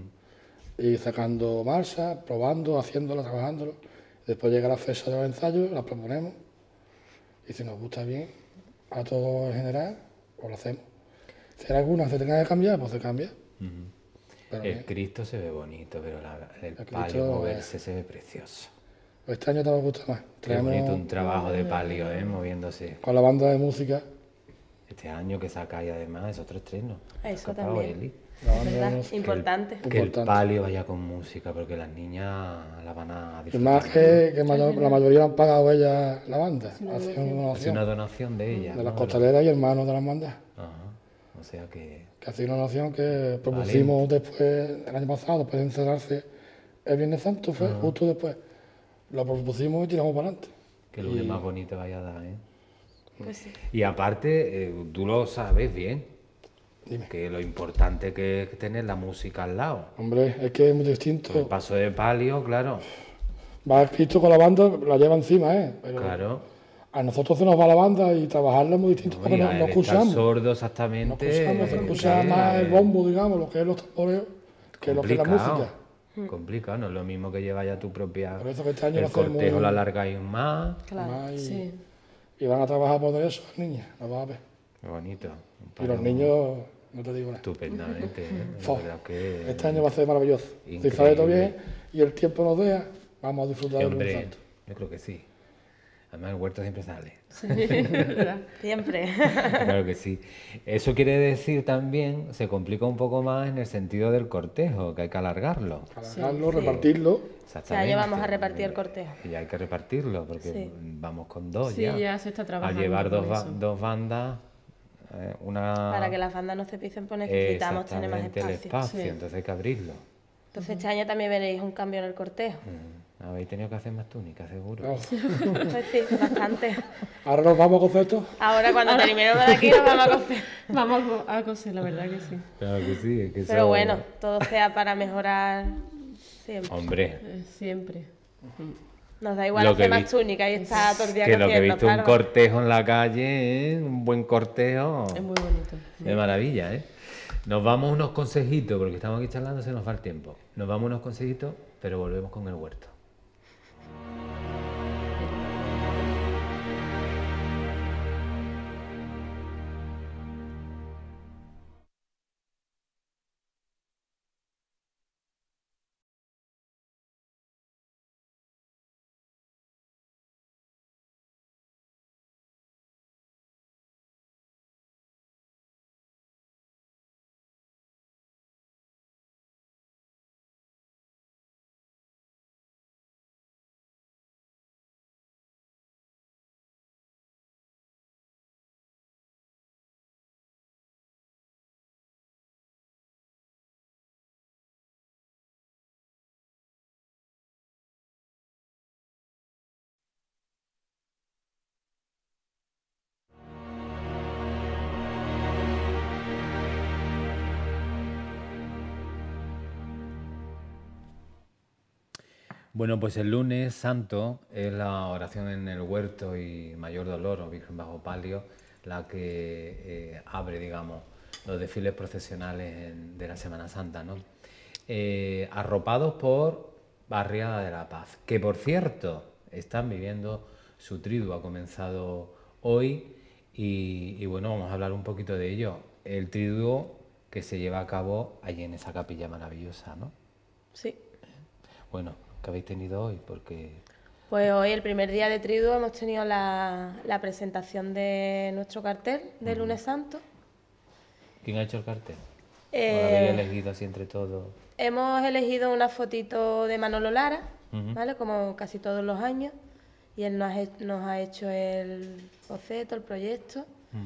Speaker 4: Y sacando marcha, probando, haciéndolo, trabajándolo. Después llega la fecha de los ensayos, las proponemos. Y si nos gusta bien, a todos en general, pues lo hacemos. Si hay alguna que se tenga que cambiar, pues se cambia. Pero
Speaker 1: El
Speaker 4: bien.
Speaker 1: Cristo se ve bonito, pero el
Speaker 4: Cristo,
Speaker 1: palio moverse se ve precioso.
Speaker 4: Este año te va a gustar más.
Speaker 1: Qué bonito un trabajo de palio, moviéndose.
Speaker 4: Con la banda de música,
Speaker 1: Este año que sacáis además es otro estreno.
Speaker 2: Eso
Speaker 1: Sacado
Speaker 2: también.
Speaker 1: Eli.
Speaker 4: la banda de
Speaker 2: ¿Verdad?
Speaker 4: música.
Speaker 2: Importante.
Speaker 1: Que el
Speaker 4: Importante.
Speaker 1: palio vaya con música, porque las niñas la van a
Speaker 4: Y
Speaker 1: disfrutar.
Speaker 4: más que la mayoría han pagado ellas la banda. Hacen una
Speaker 1: Es
Speaker 4: donación
Speaker 1: una donación de ella.
Speaker 4: de las
Speaker 1: ¿no?
Speaker 4: costaleras y hermanos de las bandas.
Speaker 1: Ajá. O sea que...
Speaker 4: Que hacen una donación que propusimos después, el año pasado, después de encerrarse el Viernes Santo, fue justo después. Lo propusimos y tiramos para adelante.
Speaker 1: Que lunes más bonito vaya a dar, ¿eh?
Speaker 2: Pues sí.
Speaker 1: Y aparte, tú lo sabes bien,
Speaker 4: Dime.
Speaker 1: que lo importante que es tener la música al lado.
Speaker 4: Hombre, es que es muy
Speaker 1: El
Speaker 4: distinto.
Speaker 1: paso de palio, claro,
Speaker 4: Va Cristo con la banda, la lleva encima, Pero
Speaker 1: claro.
Speaker 4: a nosotros se nos va la banda y trabajarla es muy distinto porque
Speaker 1: Y
Speaker 4: no
Speaker 1: al estar
Speaker 4: escuchamos.
Speaker 1: sordo
Speaker 4: No
Speaker 1: exactamente.
Speaker 4: escuchamos, se escucha más el bombo, digamos, lo que es los tambores, que lo que es la música.
Speaker 1: Complicado, no es lo mismo que lleva ya tu propia...
Speaker 4: Por eso que este año
Speaker 1: el
Speaker 4: va a ser
Speaker 1: cortejo
Speaker 4: muy-
Speaker 1: lo alargáis más.
Speaker 2: Claro.
Speaker 4: Más y,
Speaker 3: Sí.
Speaker 4: y van a trabajar por eso las niñas, las vas a ver.
Speaker 1: Qué bonito.
Speaker 4: Y los niños, no te digo nada.
Speaker 1: Estupendamente, La
Speaker 4: Fo,
Speaker 1: verdad que...
Speaker 4: Este año va a ser maravilloso. Si
Speaker 1: Increíble.
Speaker 4: sale todo bien y el tiempo nos deja, vamos a disfrutar del
Speaker 1: Hombre,
Speaker 4: Viernes Santo.
Speaker 1: yo creo que sí. Además el huerto siempre sale.
Speaker 3: Sí, ¿verdad?
Speaker 2: Siempre.
Speaker 1: Claro que sí. Eso quiere decir también, se complica un poco más en el sentido del cortejo, que hay que alargarlo.
Speaker 4: Alargarlo, repartirlo.
Speaker 2: Este año vamos a repartir el cortejo.
Speaker 1: Y hay que repartirlo, porque
Speaker 2: Sí.
Speaker 1: vamos con dos
Speaker 3: Sí,
Speaker 1: ya.
Speaker 3: ya se está trabajando
Speaker 1: Al llevar
Speaker 3: con eso.
Speaker 1: dos bandas, una...
Speaker 2: Para que las bandas no se pisen, pues necesitamos tener más
Speaker 1: Exactamente, el
Speaker 2: espacio.
Speaker 1: espacio,
Speaker 3: Sí.
Speaker 1: entonces hay que abrirlo.
Speaker 2: Entonces este año también veréis un cambio en el cortejo.
Speaker 1: Habéis tenido que hacer más túnicas, seguro.
Speaker 4: No.
Speaker 2: Pues sí, bastante.
Speaker 4: Ahora nos vamos a coger esto.
Speaker 2: Ahora cuando terminemos de aquí nos vamos a coger.
Speaker 3: Vamos a coser, la verdad que sí.
Speaker 1: Claro que sí, es que
Speaker 2: Pero
Speaker 1: eso-
Speaker 2: bueno, todo sea para mejorar siempre.
Speaker 1: Hombre,
Speaker 3: Siempre.
Speaker 2: Nos da igual
Speaker 1: Lo que
Speaker 2: hacer
Speaker 1: vi-
Speaker 2: más túnica y estar todo el día
Speaker 1: que lo que he
Speaker 2: cosiendo,
Speaker 1: visto un
Speaker 2: claro.
Speaker 1: cortejo en la calle, un buen cortejo,
Speaker 3: Es muy bonito.
Speaker 1: de maravilla, ¿eh? Nos vamos unos consejitos, porque estamos aquí charlando, se nos va el tiempo. Nos vamos unos consejitos, pero volvemos con el huerto. Bueno, pues el lunes santo es la oración en el huerto y Mayor Dolor o Virgen bajo palio la que abre, digamos, los desfiles procesionales de la Semana Santa, ¿no? Arropados por Barriada de la Paz, que por cierto están viviendo su triduo, ha comenzado hoy y bueno, vamos a hablar un poquito de ello. El triduo que se lleva a cabo allí en esa capilla maravillosa, ¿no?
Speaker 2: Sí.
Speaker 1: Bueno, ¿qué habéis tenido hoy? Porque
Speaker 2: Pues hoy, el primer día de Triduo, hemos tenido la presentación de nuestro cartel de Lunes Santo.
Speaker 1: ¿Quién ha hecho el cartel? ¿O lo habéis elegido así entre todos?
Speaker 2: Hemos elegido una fotito de Manolo Lara, ¿vale? Como casi todos los años. Y él nos ha hecho el boceto, el proyecto.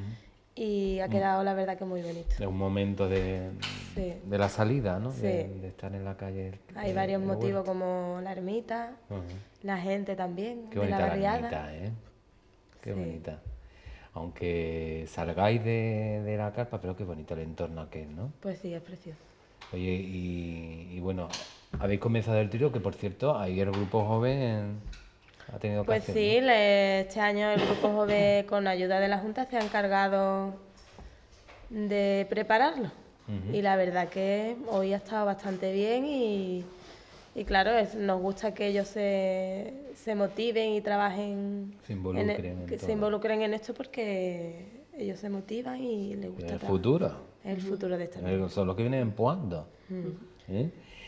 Speaker 2: Y ha quedado, la verdad, que muy bonito.
Speaker 1: Es un momento de la salida, ¿no?
Speaker 2: Sí.
Speaker 1: De estar en la calle.
Speaker 2: Hay varios motivos como la ermita, la gente también, de la barriada.
Speaker 1: Ermita, ¿eh? Qué
Speaker 2: Sí.
Speaker 1: bonita. Aunque salgáis de la carpa, pero qué bonito el entorno aquel, ¿no?
Speaker 2: Pues sí, es precioso.
Speaker 1: Oye, y bueno, habéis comenzado el trío, que por cierto, ahí el grupo joven ha tenido que
Speaker 2: Pues
Speaker 1: hacer,
Speaker 2: sí,
Speaker 1: ¿no?
Speaker 2: este año el grupo joven, con ayuda de la Junta, se ha encargado de prepararlo. Y la verdad que hoy ha estado bastante bien y claro, nos gusta que ellos se motiven y trabajen,
Speaker 1: Se involucren en
Speaker 2: que
Speaker 1: todo.
Speaker 2: se involucren en esto porque ellos se motivan y les gusta
Speaker 1: El
Speaker 2: trabajar.
Speaker 1: futuro.
Speaker 2: Es el futuro de esta vida.
Speaker 1: Son los que vienen empuando. ¿Eh?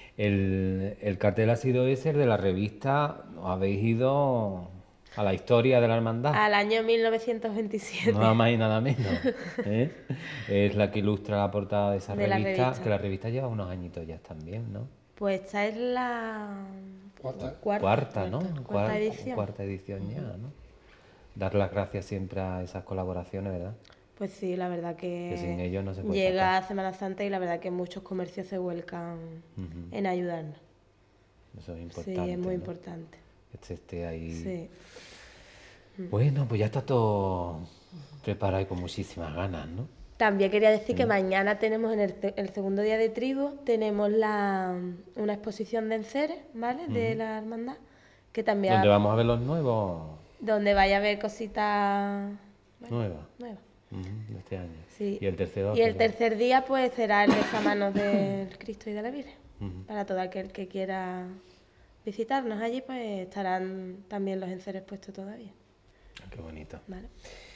Speaker 1: El cartel ha sido ese, el de la revista. Habéis ido a la historia de la hermandad.
Speaker 2: Al año 1927.
Speaker 1: Nada más y nada menos. ¿Eh? Es la que ilustra la portada de esa
Speaker 2: De la
Speaker 1: revista,
Speaker 2: revista.
Speaker 1: que la revista lleva unos añitos ya también, ¿no?
Speaker 2: Pues esta es la
Speaker 1: Cuarta, ¿no?
Speaker 2: cuarta edición.
Speaker 1: Cuarta edición ya, ¿no? Dar las gracias siempre a esas colaboraciones, ¿verdad?
Speaker 2: Pues sí, la verdad
Speaker 1: Que sin ellos no se puede
Speaker 2: llega Semana Santa y la verdad que muchos comercios se vuelcan en ayudarnos.
Speaker 1: Eso es importante.
Speaker 2: Sí, es muy
Speaker 1: ¿no?
Speaker 2: importante.
Speaker 1: Que esté ahí.
Speaker 2: Sí.
Speaker 1: Bueno, pues ya está todo preparado y con muchísimas ganas, ¿no?
Speaker 2: También quería decir que mañana tenemos en el segundo día de triduo, tenemos una exposición de enseres, ¿vale? De la hermandad, que también
Speaker 1: Donde vamos a ver los nuevos.
Speaker 2: donde vaya a haber cositas
Speaker 1: Nuevas.
Speaker 2: nuevas.
Speaker 1: De este año.
Speaker 2: Sí.
Speaker 1: Y el tercero.
Speaker 2: Y el tercer día pues será el besamanos del Cristo y de la Virgen. Para todo aquel que quiera visitarnos allí, pues estarán también los enseres puestos todavía.
Speaker 1: Qué bonito.
Speaker 2: ¿Vale?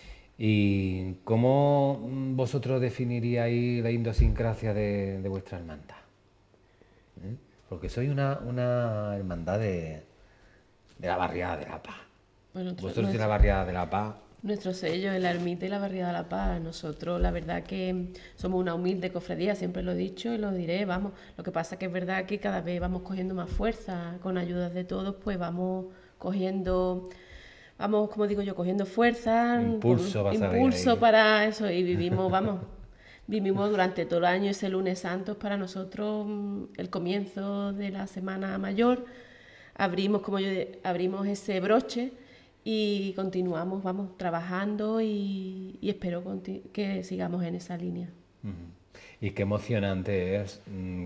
Speaker 1: ¿Y cómo vosotros definiríais la idiosincrasia de vuestra hermandad? ¿Eh? Porque sois una hermandad de la barriada de La Paz.
Speaker 3: Bueno,
Speaker 1: Vosotros sois la barriada de La Paz.
Speaker 3: Nuestro sello es la ermita y la barriada de la Paz. Nosotros, la verdad que somos una humilde cofradía, siempre lo he dicho y lo diré, vamos. Lo que pasa que es verdad que cada vez vamos cogiendo más fuerza, con ayuda de todos, pues vamos cogiendo, como digo yo, cogiendo fuerza,
Speaker 1: Impulso,
Speaker 3: para eso, y vivimos, vivimos durante todo el año ese lunes santo, es para nosotros el comienzo de la Semana Mayor. Abrimos ese broche y continuamos, trabajando y espero que sigamos en esa línea.
Speaker 1: Y qué emocionante es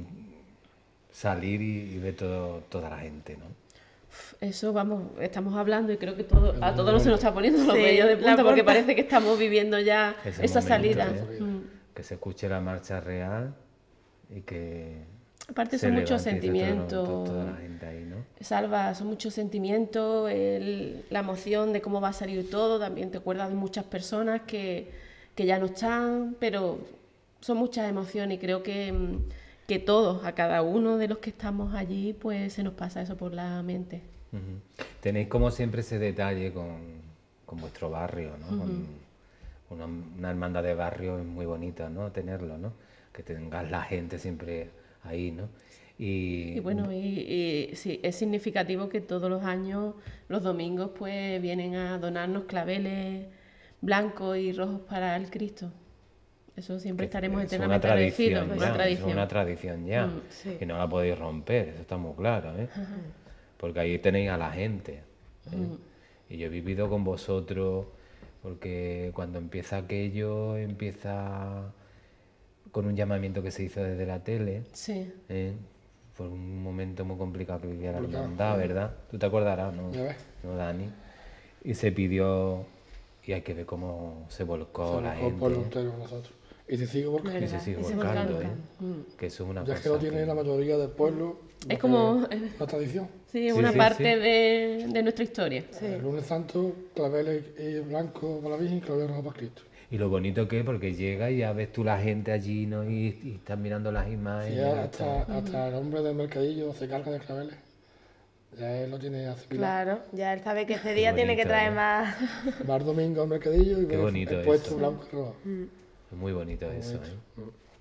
Speaker 1: salir y ver toda la gente, ¿no?
Speaker 3: Eso, estamos hablando y creo que a todos nos se nos está poniendo los
Speaker 2: Sí,
Speaker 3: vellos de
Speaker 2: la
Speaker 3: punta porque
Speaker 2: punta.
Speaker 3: parece que estamos viviendo ya
Speaker 1: Ese
Speaker 3: esa
Speaker 1: momento,
Speaker 3: salida.
Speaker 1: ¿eh? Que se escuche la marcha real y que
Speaker 3: Aparte
Speaker 1: se
Speaker 3: son muchos
Speaker 1: levante
Speaker 3: sentimientos.
Speaker 1: toda la gente ahí, ¿no?
Speaker 3: Salva, son muchos sentimientos, la emoción de cómo va a salir todo, también te acuerdas de muchas personas que ya no están, pero son muchas emociones y creo que todos, a cada uno de los que estamos allí, pues se nos pasa eso por la mente.
Speaker 1: Tenéis como siempre ese detalle con vuestro barrio, ¿no? Con una hermandad de barrio es muy bonita, ¿no? Tenerlo, ¿no? Que tengas la gente siempre ahí, ¿no?
Speaker 3: Y bueno, sí, es significativo que todos los años, los domingos, pues vienen a donarnos claveles blancos y rojos para el Cristo. Eso siempre estaremos eternamente agradecidos.
Speaker 1: Es una tradición ya,
Speaker 2: sí.
Speaker 1: que no la podéis romper, eso está muy claro, ¿eh? Porque ahí tenéis a la gente, ¿eh? Y yo he vivido con vosotros, porque cuando empieza aquello, empieza con un llamamiento que se hizo desde la tele.
Speaker 3: Sí.
Speaker 1: Fue un momento muy complicado que vivía la hermandad, ¿verdad? Tú te acordarás, ¿no?
Speaker 4: Ya ves.
Speaker 1: ¿No, Dani? Y se pidió, y hay que ver cómo se volcó la gente.
Speaker 4: Por los enteros nosotros. Y se sigue volcando.
Speaker 1: Y se sigue
Speaker 3: Y se
Speaker 1: volcando,
Speaker 3: volcan.
Speaker 1: Que eso es una
Speaker 4: Ya
Speaker 1: cosa.
Speaker 4: es que lo tiene la mayoría del pueblo.
Speaker 3: Es como
Speaker 4: la tradición.
Speaker 3: sí, es
Speaker 1: Sí,
Speaker 3: una
Speaker 1: sí,
Speaker 3: parte
Speaker 1: sí.
Speaker 3: de nuestra historia.
Speaker 4: El lunes santo, claveles y blancos para la Virgen y claveles rojos para Cristo.
Speaker 1: Y lo bonito que es, porque llega y ya ves tú la gente allí, ¿no? Y estás mirando las
Speaker 4: Y
Speaker 1: imágenes.
Speaker 4: ya hasta el hombre del mercadillo se carga de claveles. Ya él lo tiene acepilado.
Speaker 2: Claro, ya él sabe que ese día tiene que
Speaker 1: bonito,
Speaker 2: traer
Speaker 1: ¿eh?
Speaker 2: más.
Speaker 4: Va el domingo al mercadillo y
Speaker 1: Qué
Speaker 4: ve
Speaker 1: bonito
Speaker 4: el puesto
Speaker 1: eso.
Speaker 4: blanco y rojo.
Speaker 1: Es muy bonito eso, ¿eh?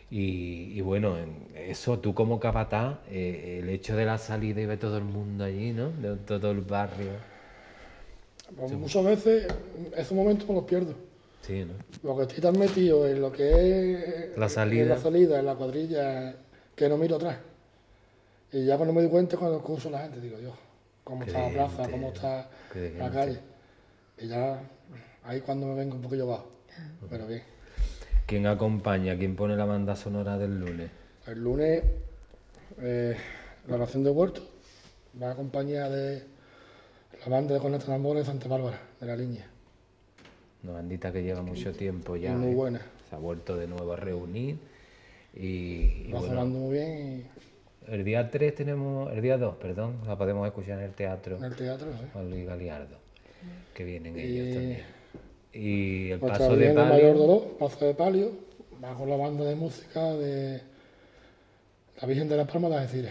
Speaker 1: Y bueno, eso tú como capataz, el hecho de la salida y ver todo el mundo allí, ¿no? De todo el barrio.
Speaker 4: Pues muchas veces esos momentos me los pierdo.
Speaker 1: Sí, ¿no?
Speaker 4: Porque estoy tan metido en lo que es
Speaker 1: La salida.
Speaker 4: en la cuadrilla, que no miro atrás. Y ya cuando me doy cuenta cuando escucho a la gente, digo, Dios, cómo
Speaker 1: Qué
Speaker 4: está la
Speaker 1: de
Speaker 4: plaza,
Speaker 1: gente,
Speaker 4: cómo está
Speaker 1: qué de
Speaker 4: la
Speaker 1: gente.
Speaker 4: calle. Y ya ahí cuando me vengo un poquillo bajo. Pero bien.
Speaker 1: ¿Quién acompaña? ¿Quién pone la banda sonora del lunes?
Speaker 4: El lunes, la oración de Huerto, va acompañada de la banda de cornetas tambores de Santa Bárbara, de la línea.
Speaker 1: Una bandita que lleva mucho tiempo ya.
Speaker 4: Y muy buena.
Speaker 1: Se ha vuelto de nuevo a reunir. Y
Speaker 4: Va
Speaker 1: bueno,
Speaker 4: sonando muy bien
Speaker 1: el día 3 tenemos, el día 2, perdón, la podemos escuchar en el teatro
Speaker 4: en el teatro, sí.
Speaker 1: con Luis Galiardo, que vienen
Speaker 4: Y
Speaker 1: ellos también. Y el
Speaker 4: Nuestra
Speaker 1: paso de
Speaker 4: Virgen del Mayor
Speaker 1: palio,
Speaker 4: Dolor, paso de palio, va con la banda de música de la Virgen de las Palmas de Algeciras.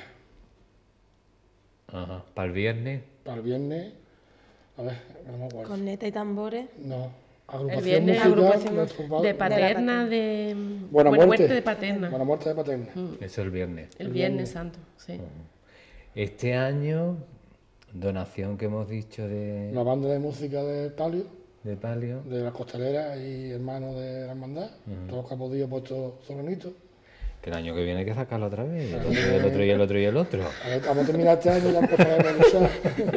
Speaker 1: ajá, para el viernes,
Speaker 4: Para el viernes, a ver, no me acuerdo.
Speaker 2: Corneta y tambores.
Speaker 4: No,
Speaker 3: El
Speaker 4: agrupación
Speaker 3: viernes
Speaker 4: musical
Speaker 2: agrupación
Speaker 4: nuestro padre-
Speaker 3: de Paterna, de
Speaker 4: Buena Muerte
Speaker 3: de Paterna.
Speaker 4: Buena Muerte de Paterna.
Speaker 1: eso es el viernes.
Speaker 3: El Viernes Santo, sí.
Speaker 1: Este año, donación que hemos dicho
Speaker 4: La banda de música de palio,
Speaker 1: de palio,
Speaker 4: de la costalera y hermanos de la hermandad, todos los que han podido puesto solenitos.
Speaker 1: que el año que viene hay que sacarlo otra vez, y el otro, y el otro, y el otro, y el otro.
Speaker 4: A ver, vamos a terminar este año y ya empezaremos a luchar.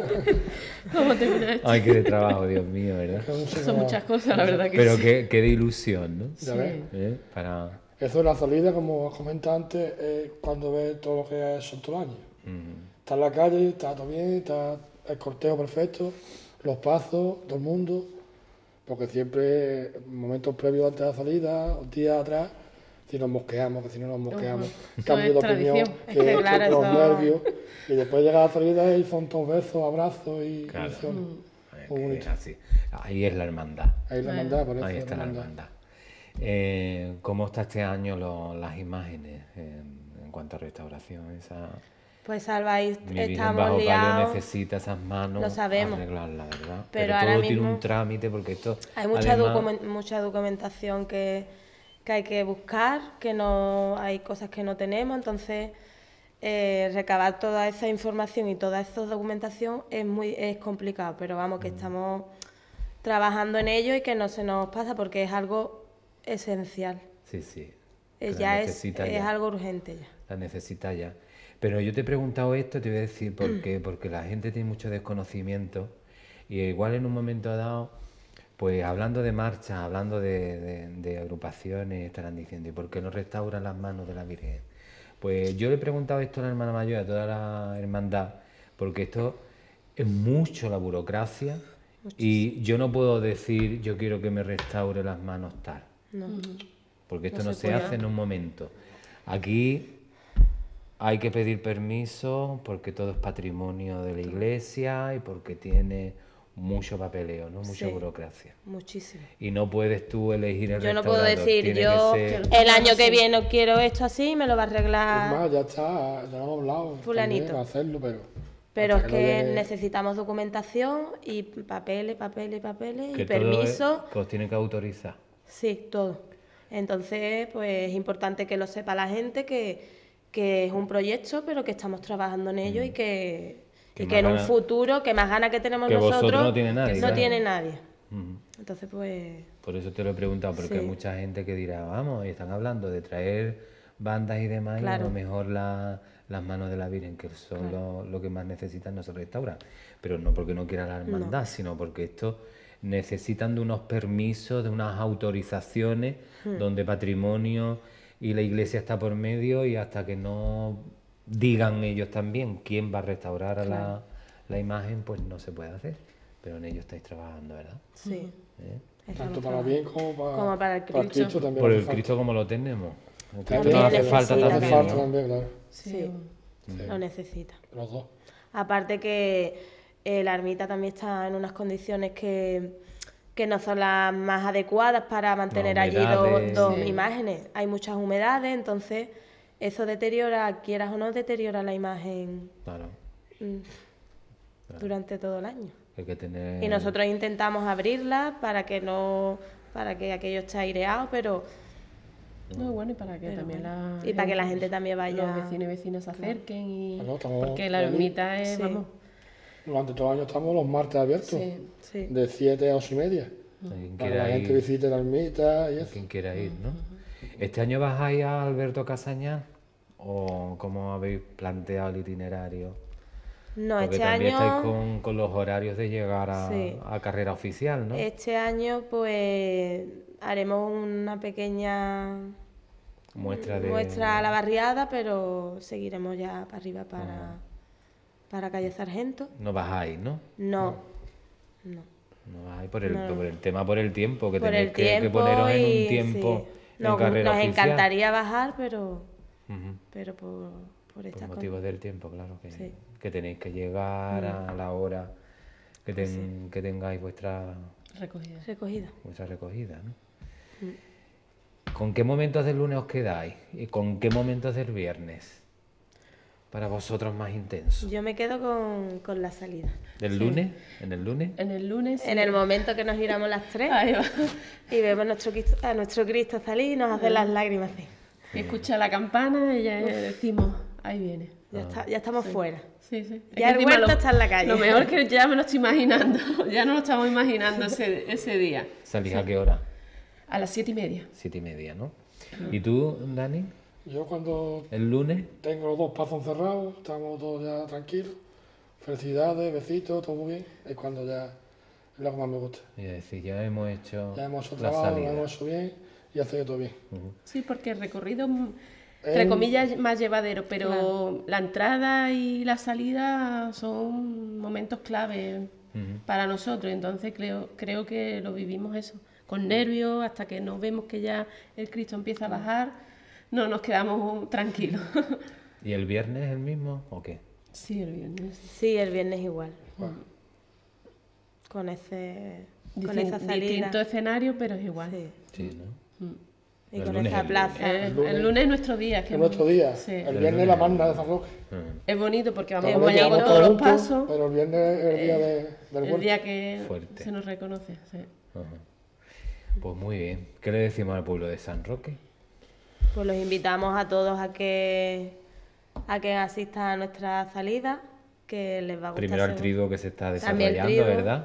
Speaker 3: ¿Cómo termina esto?
Speaker 1: Ay, qué de trabajo, Dios mío, ¿verdad?
Speaker 3: Son muchas cosas, la verdad que
Speaker 1: Pero
Speaker 3: sí.
Speaker 1: qué de ilusión, ¿no?
Speaker 4: Ya ves.
Speaker 1: Para...
Speaker 4: Eso es la salida, como os comenté antes, es cuando ves todo lo que es todo el año. Está en la calle, está todo bien, está el cortejo perfecto, los pasos, todo el mundo, porque siempre, momentos previos antes de la salida, días atrás, si nos mosqueamos, que si no nos mosqueamos,
Speaker 3: Eso
Speaker 4: cambio de
Speaker 3: es
Speaker 4: opinión,
Speaker 3: tradición.
Speaker 4: que
Speaker 2: Claro,
Speaker 4: los
Speaker 2: eso-
Speaker 4: nervios, y después llega la salida y son todos besos, abrazos y
Speaker 1: Claro.
Speaker 4: ilusiones.
Speaker 1: Es
Speaker 4: Muy
Speaker 1: que
Speaker 4: bonito.
Speaker 1: es así. Ahí es la hermandad.
Speaker 4: Ahí la hermandad, por eso
Speaker 1: Ahí
Speaker 4: es
Speaker 1: está la
Speaker 4: hermandad.
Speaker 1: hermandad. ¿Cómo está este año las imágenes en cuanto a restauración?
Speaker 2: Pues Salváis,
Speaker 1: Mi Virgen
Speaker 2: estamos
Speaker 1: bajo palio
Speaker 2: liados.
Speaker 1: necesita esas manos
Speaker 2: Lo sabemos.
Speaker 1: arreglarla, ¿verdad?
Speaker 2: Pero ahora
Speaker 1: todo tiene
Speaker 2: mismo
Speaker 1: un trámite porque esto
Speaker 2: Hay mucha,
Speaker 1: además,
Speaker 2: mucha documentación que hay que buscar, que no hay cosas que no tenemos, entonces recabar toda esa información y toda esa documentación es complicado, pero vamos, que estamos trabajando en ello y que no se nos pasa porque es algo esencial.
Speaker 1: sí, que la
Speaker 2: Ya es
Speaker 1: necesita ya.
Speaker 2: algo urgente ya.
Speaker 1: La necesita ya. Pero yo te he preguntado esto, te voy a decir por qué, porque la gente tiene mucho desconocimiento y igual en un momento dado, pues hablando de marchas, hablando de agrupaciones, estarán diciendo, ¿y por qué no restauran las manos de la Virgen? Pues yo le he preguntado esto a la hermana mayor, a toda la hermandad, porque esto es mucho la burocracia y yo no puedo decir, yo quiero que me restaure las manos tal,
Speaker 2: No.
Speaker 1: porque esto
Speaker 3: No
Speaker 1: no
Speaker 3: se
Speaker 1: se
Speaker 3: puede.
Speaker 1: hace en un momento. Aquí hay que pedir permiso porque todo es patrimonio de la iglesia y porque tiene mucho papeleo, ¿no? Mucha
Speaker 2: Sí.
Speaker 1: burocracia.
Speaker 2: Muchísimo.
Speaker 1: Y no puedes tú elegir el
Speaker 2: Yo no puedo
Speaker 1: restaurador,
Speaker 2: decir,
Speaker 1: tiene
Speaker 2: yo
Speaker 1: que ser-
Speaker 2: el año que viene quiero esto así, me lo va a
Speaker 4: Es
Speaker 2: arreglar.
Speaker 4: más, ya está, ya lo hemos hablado.
Speaker 2: Fulanito.
Speaker 4: también, a hacerlo,
Speaker 2: Pero es
Speaker 4: hasta
Speaker 2: que
Speaker 4: no llegue-
Speaker 2: necesitamos documentación y papeles
Speaker 1: que
Speaker 2: y
Speaker 1: todo
Speaker 2: permisos.
Speaker 1: que os tiene que autorizar.
Speaker 2: Sí, todo. Entonces, pues es importante que lo sepa la gente que es un proyecto, pero que estamos trabajando en ello y que
Speaker 1: Que
Speaker 2: y
Speaker 1: más
Speaker 2: que en un
Speaker 1: gana-
Speaker 2: futuro, que más ganas que tenemos
Speaker 1: que vosotros
Speaker 2: nosotros,
Speaker 1: no tiene nadie,
Speaker 2: no
Speaker 1: claro.
Speaker 2: tiene nadie.
Speaker 1: Ujú.
Speaker 2: Entonces, pues
Speaker 1: Por eso te lo he preguntado, porque
Speaker 2: Sí.
Speaker 1: hay mucha gente que dirá, vamos, y están hablando de traer bandas y demás, y a
Speaker 2: Claro.
Speaker 1: lo mejor las manos de la Virgen, que son lo que más necesitan, no se restauran. Pero no porque no quiera la hermandad, sino porque esto necesitan de unos permisos, de unas autorizaciones, donde patrimonio y la iglesia está por medio, y hasta que no digan ellos también quién va a restaurar a la imagen, pues no se puede hacer. Pero en ello estáis trabajando, ¿verdad?
Speaker 2: sí.
Speaker 1: ¿Eh?
Speaker 2: estamos
Speaker 4: Tanto para
Speaker 2: trabajando.
Speaker 4: bien como para
Speaker 2: el Cristo.
Speaker 4: también.
Speaker 1: Por
Speaker 4: hace
Speaker 1: el
Speaker 4: falta.
Speaker 1: Cristo como lo tenemos. El Cristo
Speaker 2: También
Speaker 1: nos hace
Speaker 2: necesita,
Speaker 1: falta
Speaker 4: Hace
Speaker 1: también,
Speaker 4: falta
Speaker 1: ¿no?
Speaker 4: también, claro.
Speaker 2: Sí, lo necesita.
Speaker 4: Los dos.
Speaker 2: Aparte que la ermita también está en unas condiciones que no son las más adecuadas para mantener allí
Speaker 1: humedades,
Speaker 2: dos
Speaker 3: sí.
Speaker 2: imágenes. Hay muchas humedades, entonces eso deteriora, quieras o no, deteriora la imagen
Speaker 1: Claro,
Speaker 2: durante todo el año.
Speaker 1: hay que tener...
Speaker 2: Y nosotros intentamos abrirla para que aquello esté aireado, pero
Speaker 3: No, bueno, y para que
Speaker 2: Pero
Speaker 3: también
Speaker 2: bueno. Y para que la gente también vaya.
Speaker 3: los vecinos y vecinas se acerquen y
Speaker 4: Claro, estamos
Speaker 3: porque la
Speaker 4: allí.
Speaker 3: ermita es,
Speaker 2: Sí.
Speaker 3: vamos,
Speaker 4: Durante todo el año estamos los martes abiertos,
Speaker 3: sí.
Speaker 2: Sí.
Speaker 4: de 7 a 8:30.
Speaker 1: Quien
Speaker 4: Para que la
Speaker 1: quiera
Speaker 4: gente
Speaker 1: ir,
Speaker 4: visite la ermita y eso.
Speaker 1: quien quiera ir, ¿no? ¿Este año vas a ir a Alberto Casañar? ¿O cómo habéis planteado el itinerario?
Speaker 2: No,
Speaker 1: Porque
Speaker 2: este
Speaker 1: también estáis
Speaker 2: año.
Speaker 1: con los horarios de llegar
Speaker 2: Sí.
Speaker 1: a carrera oficial, ¿no?
Speaker 2: Este año, pues, haremos una pequeña
Speaker 1: Muestra
Speaker 2: a la barriada, pero seguiremos ya para arriba
Speaker 1: Ah.
Speaker 2: para calle Sargento.
Speaker 1: No bajáis, ¿no?
Speaker 2: No.
Speaker 1: No bajáis por el tiempo, que
Speaker 2: Por
Speaker 1: tenéis
Speaker 2: el
Speaker 1: que
Speaker 2: tiempo
Speaker 1: poneros en
Speaker 2: y
Speaker 1: un tiempo
Speaker 2: sí.
Speaker 1: en
Speaker 2: Nos
Speaker 1: carrera oficial.
Speaker 2: encantaría bajar, pero
Speaker 1: Ujú.
Speaker 2: por
Speaker 1: Por
Speaker 2: esta
Speaker 1: motivos del tiempo, claro,
Speaker 2: Sí.
Speaker 1: que tenéis que llegar a la hora que, que tengáis vuestra
Speaker 3: recogida.
Speaker 2: recogida.
Speaker 1: ¿no? ¿Con qué momentos del lunes os quedáis? ¿Y con qué momentos del viernes? Para vosotros más intensos.
Speaker 2: Yo me quedo con la salida.
Speaker 1: ¿Del lunes? ¿En el lunes?
Speaker 3: En el lunes.
Speaker 2: En el momento que nos giramos las 3
Speaker 3: Ahí va.
Speaker 2: y vemos a nuestro Cristo salir y nos hacen las lágrimas así.
Speaker 3: Escucha la campana y ya decimos, ahí viene.
Speaker 2: Ya estamos fuera.
Speaker 3: Sí, sí.
Speaker 2: Ya
Speaker 3: Es que
Speaker 2: el
Speaker 3: encima
Speaker 2: huerto está en la calle.
Speaker 3: Lo mejor que ya me lo estoy imaginando, ya no lo estamos imaginando ese día.
Speaker 1: ¿Salís a qué hora?
Speaker 3: A las 7:30.
Speaker 1: 7:30, ¿no? ¿Y tú, Dani?
Speaker 4: Yo cuando
Speaker 1: ¿El lunes?
Speaker 4: tengo los 2 pasos cerrados, estamos todos ya tranquilos. Felicidades, besitos, todo muy bien. Es cuando ya es lo que más me gusta.
Speaker 1: Y decir, ya hemos hecho
Speaker 4: Ya hemos hecho
Speaker 1: la
Speaker 4: trabajo, lo
Speaker 1: salida.
Speaker 4: hemos hecho bien y hace todo bien.
Speaker 3: Sí, porque el recorrido, entre comillas, más llevadero, pero la entrada y la salida son momentos clave para nosotros. Entonces creo que lo vivimos eso, con nervios, hasta que nos vemos que ya el Cristo empieza a bajar, no nos quedamos tranquilos.
Speaker 1: ¿Y el viernes es el mismo o qué?
Speaker 3: Sí, el viernes.
Speaker 2: Sí, el viernes igual. Con esa salida.
Speaker 3: Distinto escenario, pero es igual.
Speaker 2: Sí.
Speaker 1: Sí, ¿no?
Speaker 2: Y
Speaker 1: El
Speaker 2: con
Speaker 1: lunes
Speaker 2: esa
Speaker 1: el
Speaker 2: plaza.
Speaker 3: El lunes es nuestro día.
Speaker 4: Es nuestro día.
Speaker 3: Sí.
Speaker 4: El viernes la magna de San Roque.
Speaker 3: Es bonito porque vamos
Speaker 2: Es bonito.
Speaker 3: acompañados con todos los
Speaker 4: Juntos,
Speaker 3: pasos.
Speaker 4: pero el viernes es el día del
Speaker 3: El
Speaker 4: huerto.
Speaker 3: día que
Speaker 1: Fuerte.
Speaker 3: se nos reconoce. Sí.
Speaker 1: Ajá. Pues muy bien. ¿Qué le decimos al pueblo de San Roque?
Speaker 2: Pues los invitamos a todos a que asistan a nuestra salida, que les va a gustar.
Speaker 1: Primero al
Speaker 2: seguro.
Speaker 1: triduo que se está
Speaker 2: También el
Speaker 1: desarrollando,
Speaker 2: triduo.
Speaker 1: ¿verdad?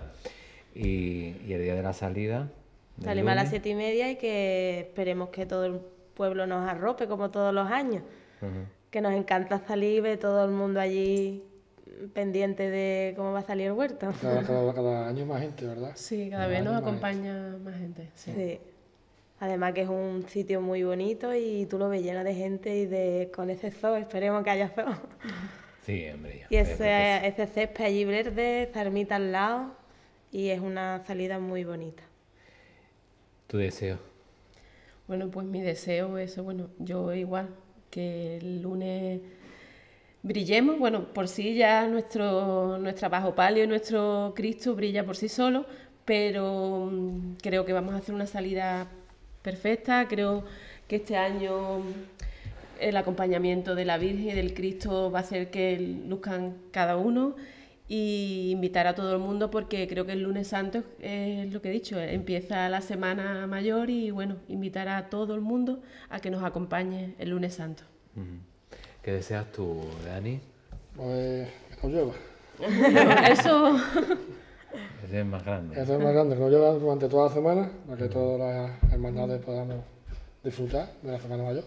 Speaker 1: Y el día de la salida. del
Speaker 2: Salimos a las
Speaker 1: lunes.
Speaker 2: 7:30 y que esperemos que todo el pueblo nos arrope como todos los años.
Speaker 1: Ujú.
Speaker 2: Que nos encanta salir, ve todo el mundo allí pendiente de cómo va a salir el huerto.
Speaker 4: Cada año más gente, ¿verdad?
Speaker 3: Sí, cada vez
Speaker 4: Hay
Speaker 3: nos
Speaker 4: más
Speaker 3: acompaña más gente. Sí.
Speaker 2: Sí. Además que es un sitio muy bonito y tú lo ves lleno de gente y con ese zoo, esperemos que haya zoo.
Speaker 1: Sí, hombre. ya.
Speaker 2: Y
Speaker 1: Yo creo que sí.
Speaker 2: ese césped allí verde, esa ermita al lado y es una salida muy bonita.
Speaker 1: Tu deseo.
Speaker 3: Bueno, pues mi deseo es, bueno, yo igual, que el lunes brillemos. Bueno, por sí ya nuestra bajo palio y nuestro Cristo brilla por sí solo, pero creo que vamos a hacer una salida perfecta. Creo que este año el acompañamiento de la Virgen y del Cristo va a hacer que luzcan cada uno, y invitar a todo el mundo porque creo que el lunes santo es lo que he dicho, empieza la semana mayor y bueno, invitar a todo el mundo a que nos acompañe el lunes santo.
Speaker 1: Ujú. ¿Qué deseas tú, Dani?
Speaker 4: Pues que nos llueva.
Speaker 3: Eso
Speaker 1: Ese es más grande.
Speaker 4: Eso es más grande, que nos llueva durante toda la semana, para que todas las hermandades podamos disfrutar de la Semana Mayor.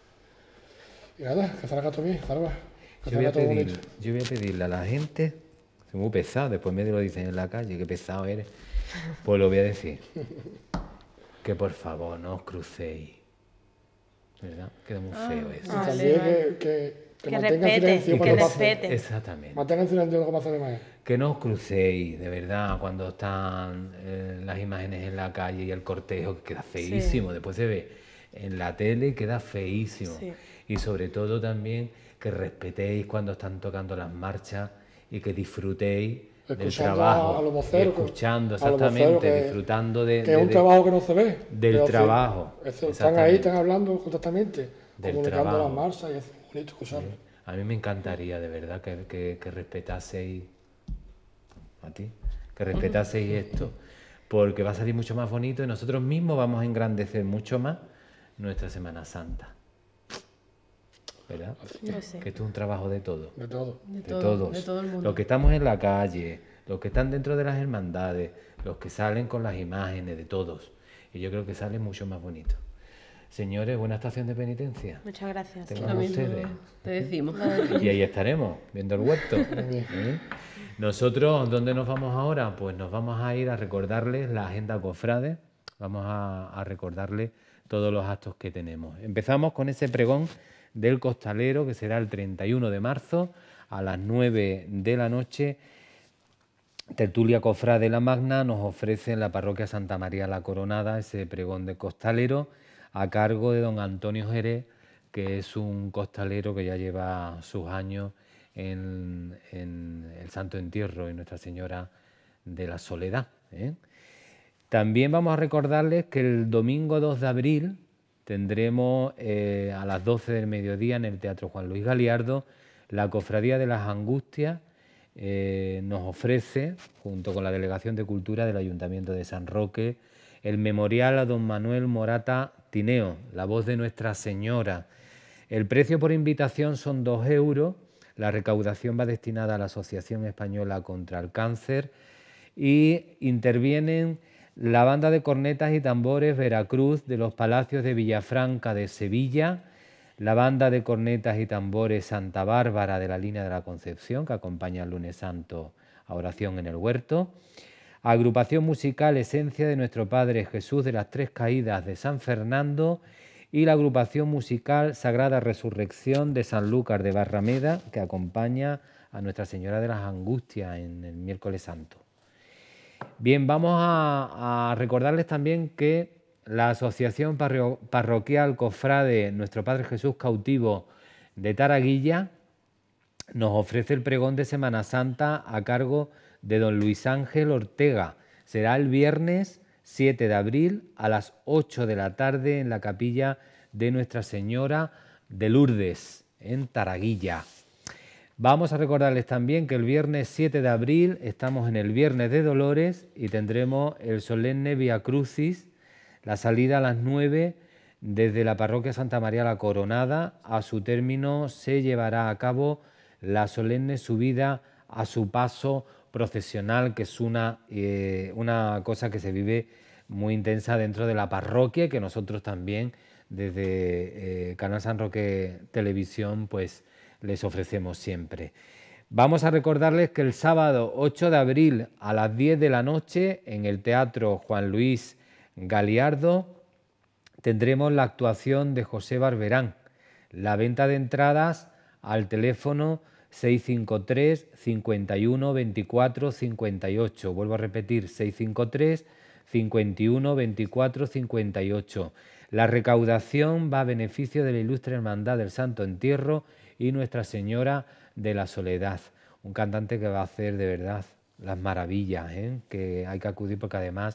Speaker 4: Y nada, que salga todo bien, salva. Que
Speaker 1: Yo voy,
Speaker 4: salga
Speaker 1: a
Speaker 4: todo
Speaker 1: pedir,
Speaker 4: bonito.
Speaker 1: yo voy a pedirle a la gente, soy muy pesado, después me lo dicen en la calle, qué pesado eres, pues lo voy a decir, que por favor no os crucéis, ¿verdad? Queda muy feo eso.
Speaker 4: Y
Speaker 3: Vale,
Speaker 4: también
Speaker 3: vale.
Speaker 4: que
Speaker 2: Que
Speaker 4: mantengan
Speaker 2: respeten,
Speaker 4: silencio
Speaker 2: que
Speaker 4: cuando pasen.
Speaker 2: respeten.
Speaker 1: Exactamente.
Speaker 4: Mantengan silencio cuando pasen de mañana.
Speaker 1: Que no os crucéis, de verdad, cuando están las imágenes en la calle y el cortejo, que queda feísimo, después se ve en la tele y queda feísimo.
Speaker 2: Sí.
Speaker 1: Y sobre todo también que respetéis cuando están tocando las marchas y que disfrutéis del
Speaker 4: Escuchando
Speaker 1: trabajo.
Speaker 4: a los voceros,
Speaker 1: escuchando,
Speaker 4: a los
Speaker 1: exactamente,
Speaker 4: voceros que-
Speaker 1: disfrutando de,
Speaker 4: Que es un trabajo que no se ve.
Speaker 1: del
Speaker 4: pero sí,
Speaker 1: trabajo,
Speaker 4: están
Speaker 1: exactamente.
Speaker 4: ahí, están hablando constantemente,
Speaker 1: Del
Speaker 4: comunicando
Speaker 1: trabajo.
Speaker 4: las marchas y es bonito escucharlo.
Speaker 1: A mí me encantaría, de verdad, que respetaseis a ti, que respetaseis esto, porque va a salir mucho más bonito y nosotros mismos vamos a engrandecer mucho más nuestra Semana Santa. ¿Verdad?
Speaker 2: No sé.
Speaker 1: Que esto es un trabajo de todos.
Speaker 4: De todo.
Speaker 3: De
Speaker 1: todos.
Speaker 3: De todo el mundo.
Speaker 1: Los que estamos en la calle, los que están dentro de las hermandades, los que salen con las imágenes, de todos. Y yo creo que sale mucho más bonito. Señores, buena estación de penitencia.
Speaker 2: Muchas gracias.
Speaker 1: Tengan
Speaker 3: Lo mismo
Speaker 1: ustedes.
Speaker 3: te decimos.
Speaker 1: Y ahí estaremos, viendo el huerto. ¿Eh? Nosotros, ¿dónde nos vamos ahora? Pues nos vamos a ir a recordarles la agenda cofrade. Vamos a recordarles todos los actos que tenemos. Empezamos con ese pregón del costalero, que será el 31 de marzo a las 9 de la noche. Tertulia Cofrade La Magna nos ofrece en la parroquia Santa María la Coronada ese pregón de costalero a cargo de don Antonio Jerez, que es un costalero que ya lleva sus años en el Santo Entierro y Nuestra Señora de la Soledad. También vamos a recordarles que el domingo 2 de abril tendremos a las 12 del mediodía en el Teatro Juan Luis Galiardo la Cofradía de las Angustias. Nos ofrece, junto con la Delegación de Cultura del Ayuntamiento de San Roque, el memorial a don Manuel Morata Tineo, la voz de Nuestra Señora. El precio por invitación son 2 euros, la recaudación va destinada a la Asociación Española contra el Cáncer y intervienen la Banda de Cornetas y Tambores Veracruz de los Palacios de Villafranca de Sevilla, la Banda de Cornetas y Tambores Santa Bárbara de la Línea de la Concepción, que acompaña el lunes santo a oración en el huerto, Agrupación Musical Esencia de Nuestro Padre Jesús de las Tres Caídas de San Fernando y la Agrupación Musical Sagrada Resurrección de Sanlúcar de Barrameda, que acompaña a Nuestra Señora de las Angustias en el miércoles santo. Bien, vamos a recordarles también que la Asociación Parroquial Cofrade Nuestro Padre Jesús Cautivo de Taraguilla nos ofrece el pregón de Semana Santa a cargo de don Luis Ángel Ortega. Será el viernes 7 de abril a las 8 de la tarde en la capilla de Nuestra Señora de Lourdes, en Taraguilla. Vamos a recordarles también que el viernes 7 de abril estamos en el Viernes de Dolores y tendremos el solemne Via Crucis, la salida a las 9 desde la parroquia Santa María la Coronada. A su término se llevará a cabo la solemne subida a su paso procesional, que es una cosa que se vive muy intensa dentro de la parroquia y que nosotros también desde Canal San Roque Televisión pues les ofrecemos siempre. Vamos a recordarles que el sábado 8 de abril a las 10 de la noche en el Teatro Juan Luis Galiardo tendremos la actuación de José Barberán. La venta de entradas al teléfono 653 51 24 58. Vuelvo a repetir, 653 51 24 58. La recaudación va a beneficio de la Ilustre Hermandad del Santo Entierro y Nuestra Señora de la Soledad. Un cantante que va a hacer de verdad las maravillas, que hay que acudir porque además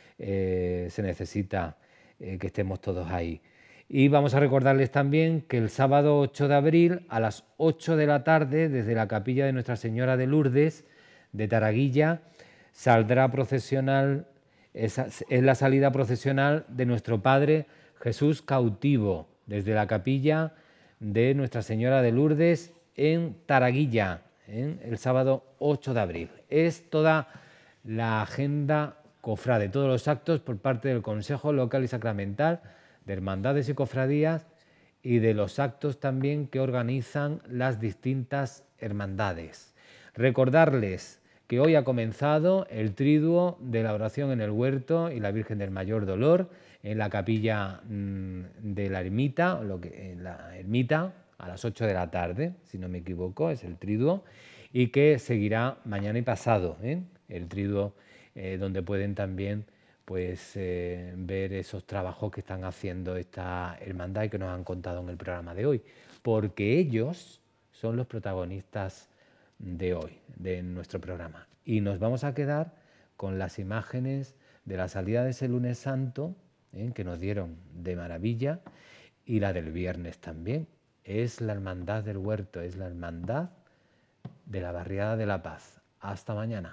Speaker 1: se necesita que estemos todos ahí. Y vamos a recordarles también que el sábado 8 de abril a las 8 de la tarde desde la capilla de Nuestra Señora de Lourdes de Taraguilla saldrá procesional, es la salida procesional de Nuestro Padre Jesús Cautivo desde la capilla de Nuestra Señora de Lourdes en Taraguilla, el sábado 8 de abril. Es toda la agenda cofrade, todos los actos por parte del Consejo Local y Sacramental, de hermandades y cofradías y de los actos también que organizan las distintas hermandades. Recordarles que hoy ha comenzado el triduo de la oración en el huerto y la Virgen del Mayor Dolor en la capilla de la ermita, en la ermita a las 8 de la tarde, si no me equivoco, es el triduo, y que seguirá mañana y pasado, el triduo donde pueden también pues, ver esos trabajos que están haciendo esta hermandad y que nos han contado en el programa de hoy, porque ellos son los protagonistas de hoy, de nuestro programa. Y nos vamos a quedar con las imágenes de la salida de ese lunes santo, que nos dieron de maravilla, y la del viernes también. Es la hermandad del huerto, es la hermandad de la barriada de la Paz. Hasta mañana.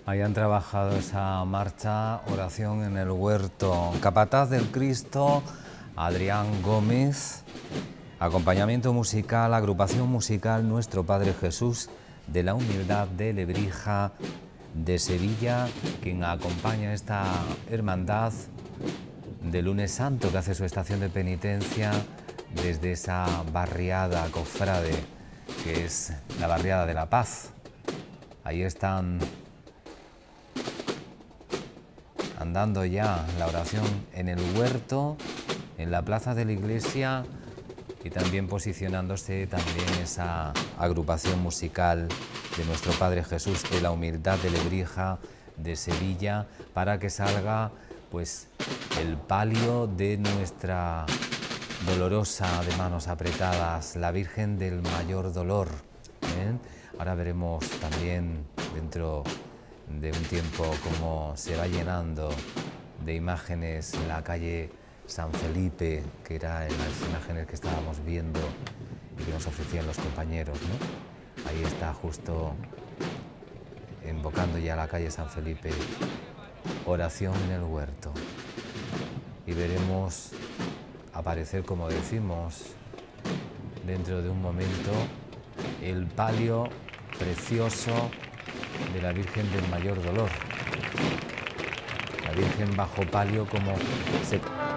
Speaker 1: Hayan trabajado esa marcha, oración en el huerto. Capataz del Cristo, Adrián Gómez. Acompañamiento musical, agrupación musical Nuestro Padre Jesús de la Humildad de Lebrija de Sevilla, quien acompaña esta hermandad de Lunes Santo, que hace su estación de penitencia desde esa barriada cofrade, que es la barriada de la Paz. Ahí están andando ya la oración en el huerto, en la plaza de la iglesia, y también posicionándose también esa agrupación musical de Nuestro Padre Jesús de la Humildad de Lebrija de Sevilla, para que salga pues el palio de nuestra dolorosa de manos apretadas, la Virgen del Mayor Dolor. Ahora veremos también dentro de un tiempo cómo se va llenando de imágenes la calle San Felipe, que era en las imágenes que estábamos viendo y que nos ofrecían los compañeros, ¿no? Ahí está justo invocando ya la calle San Felipe, oración en el huerto. Y veremos aparecer, como decimos, dentro de un momento, el palio precioso de la Virgen del Mayor Dolor. La Virgen bajo palio como se...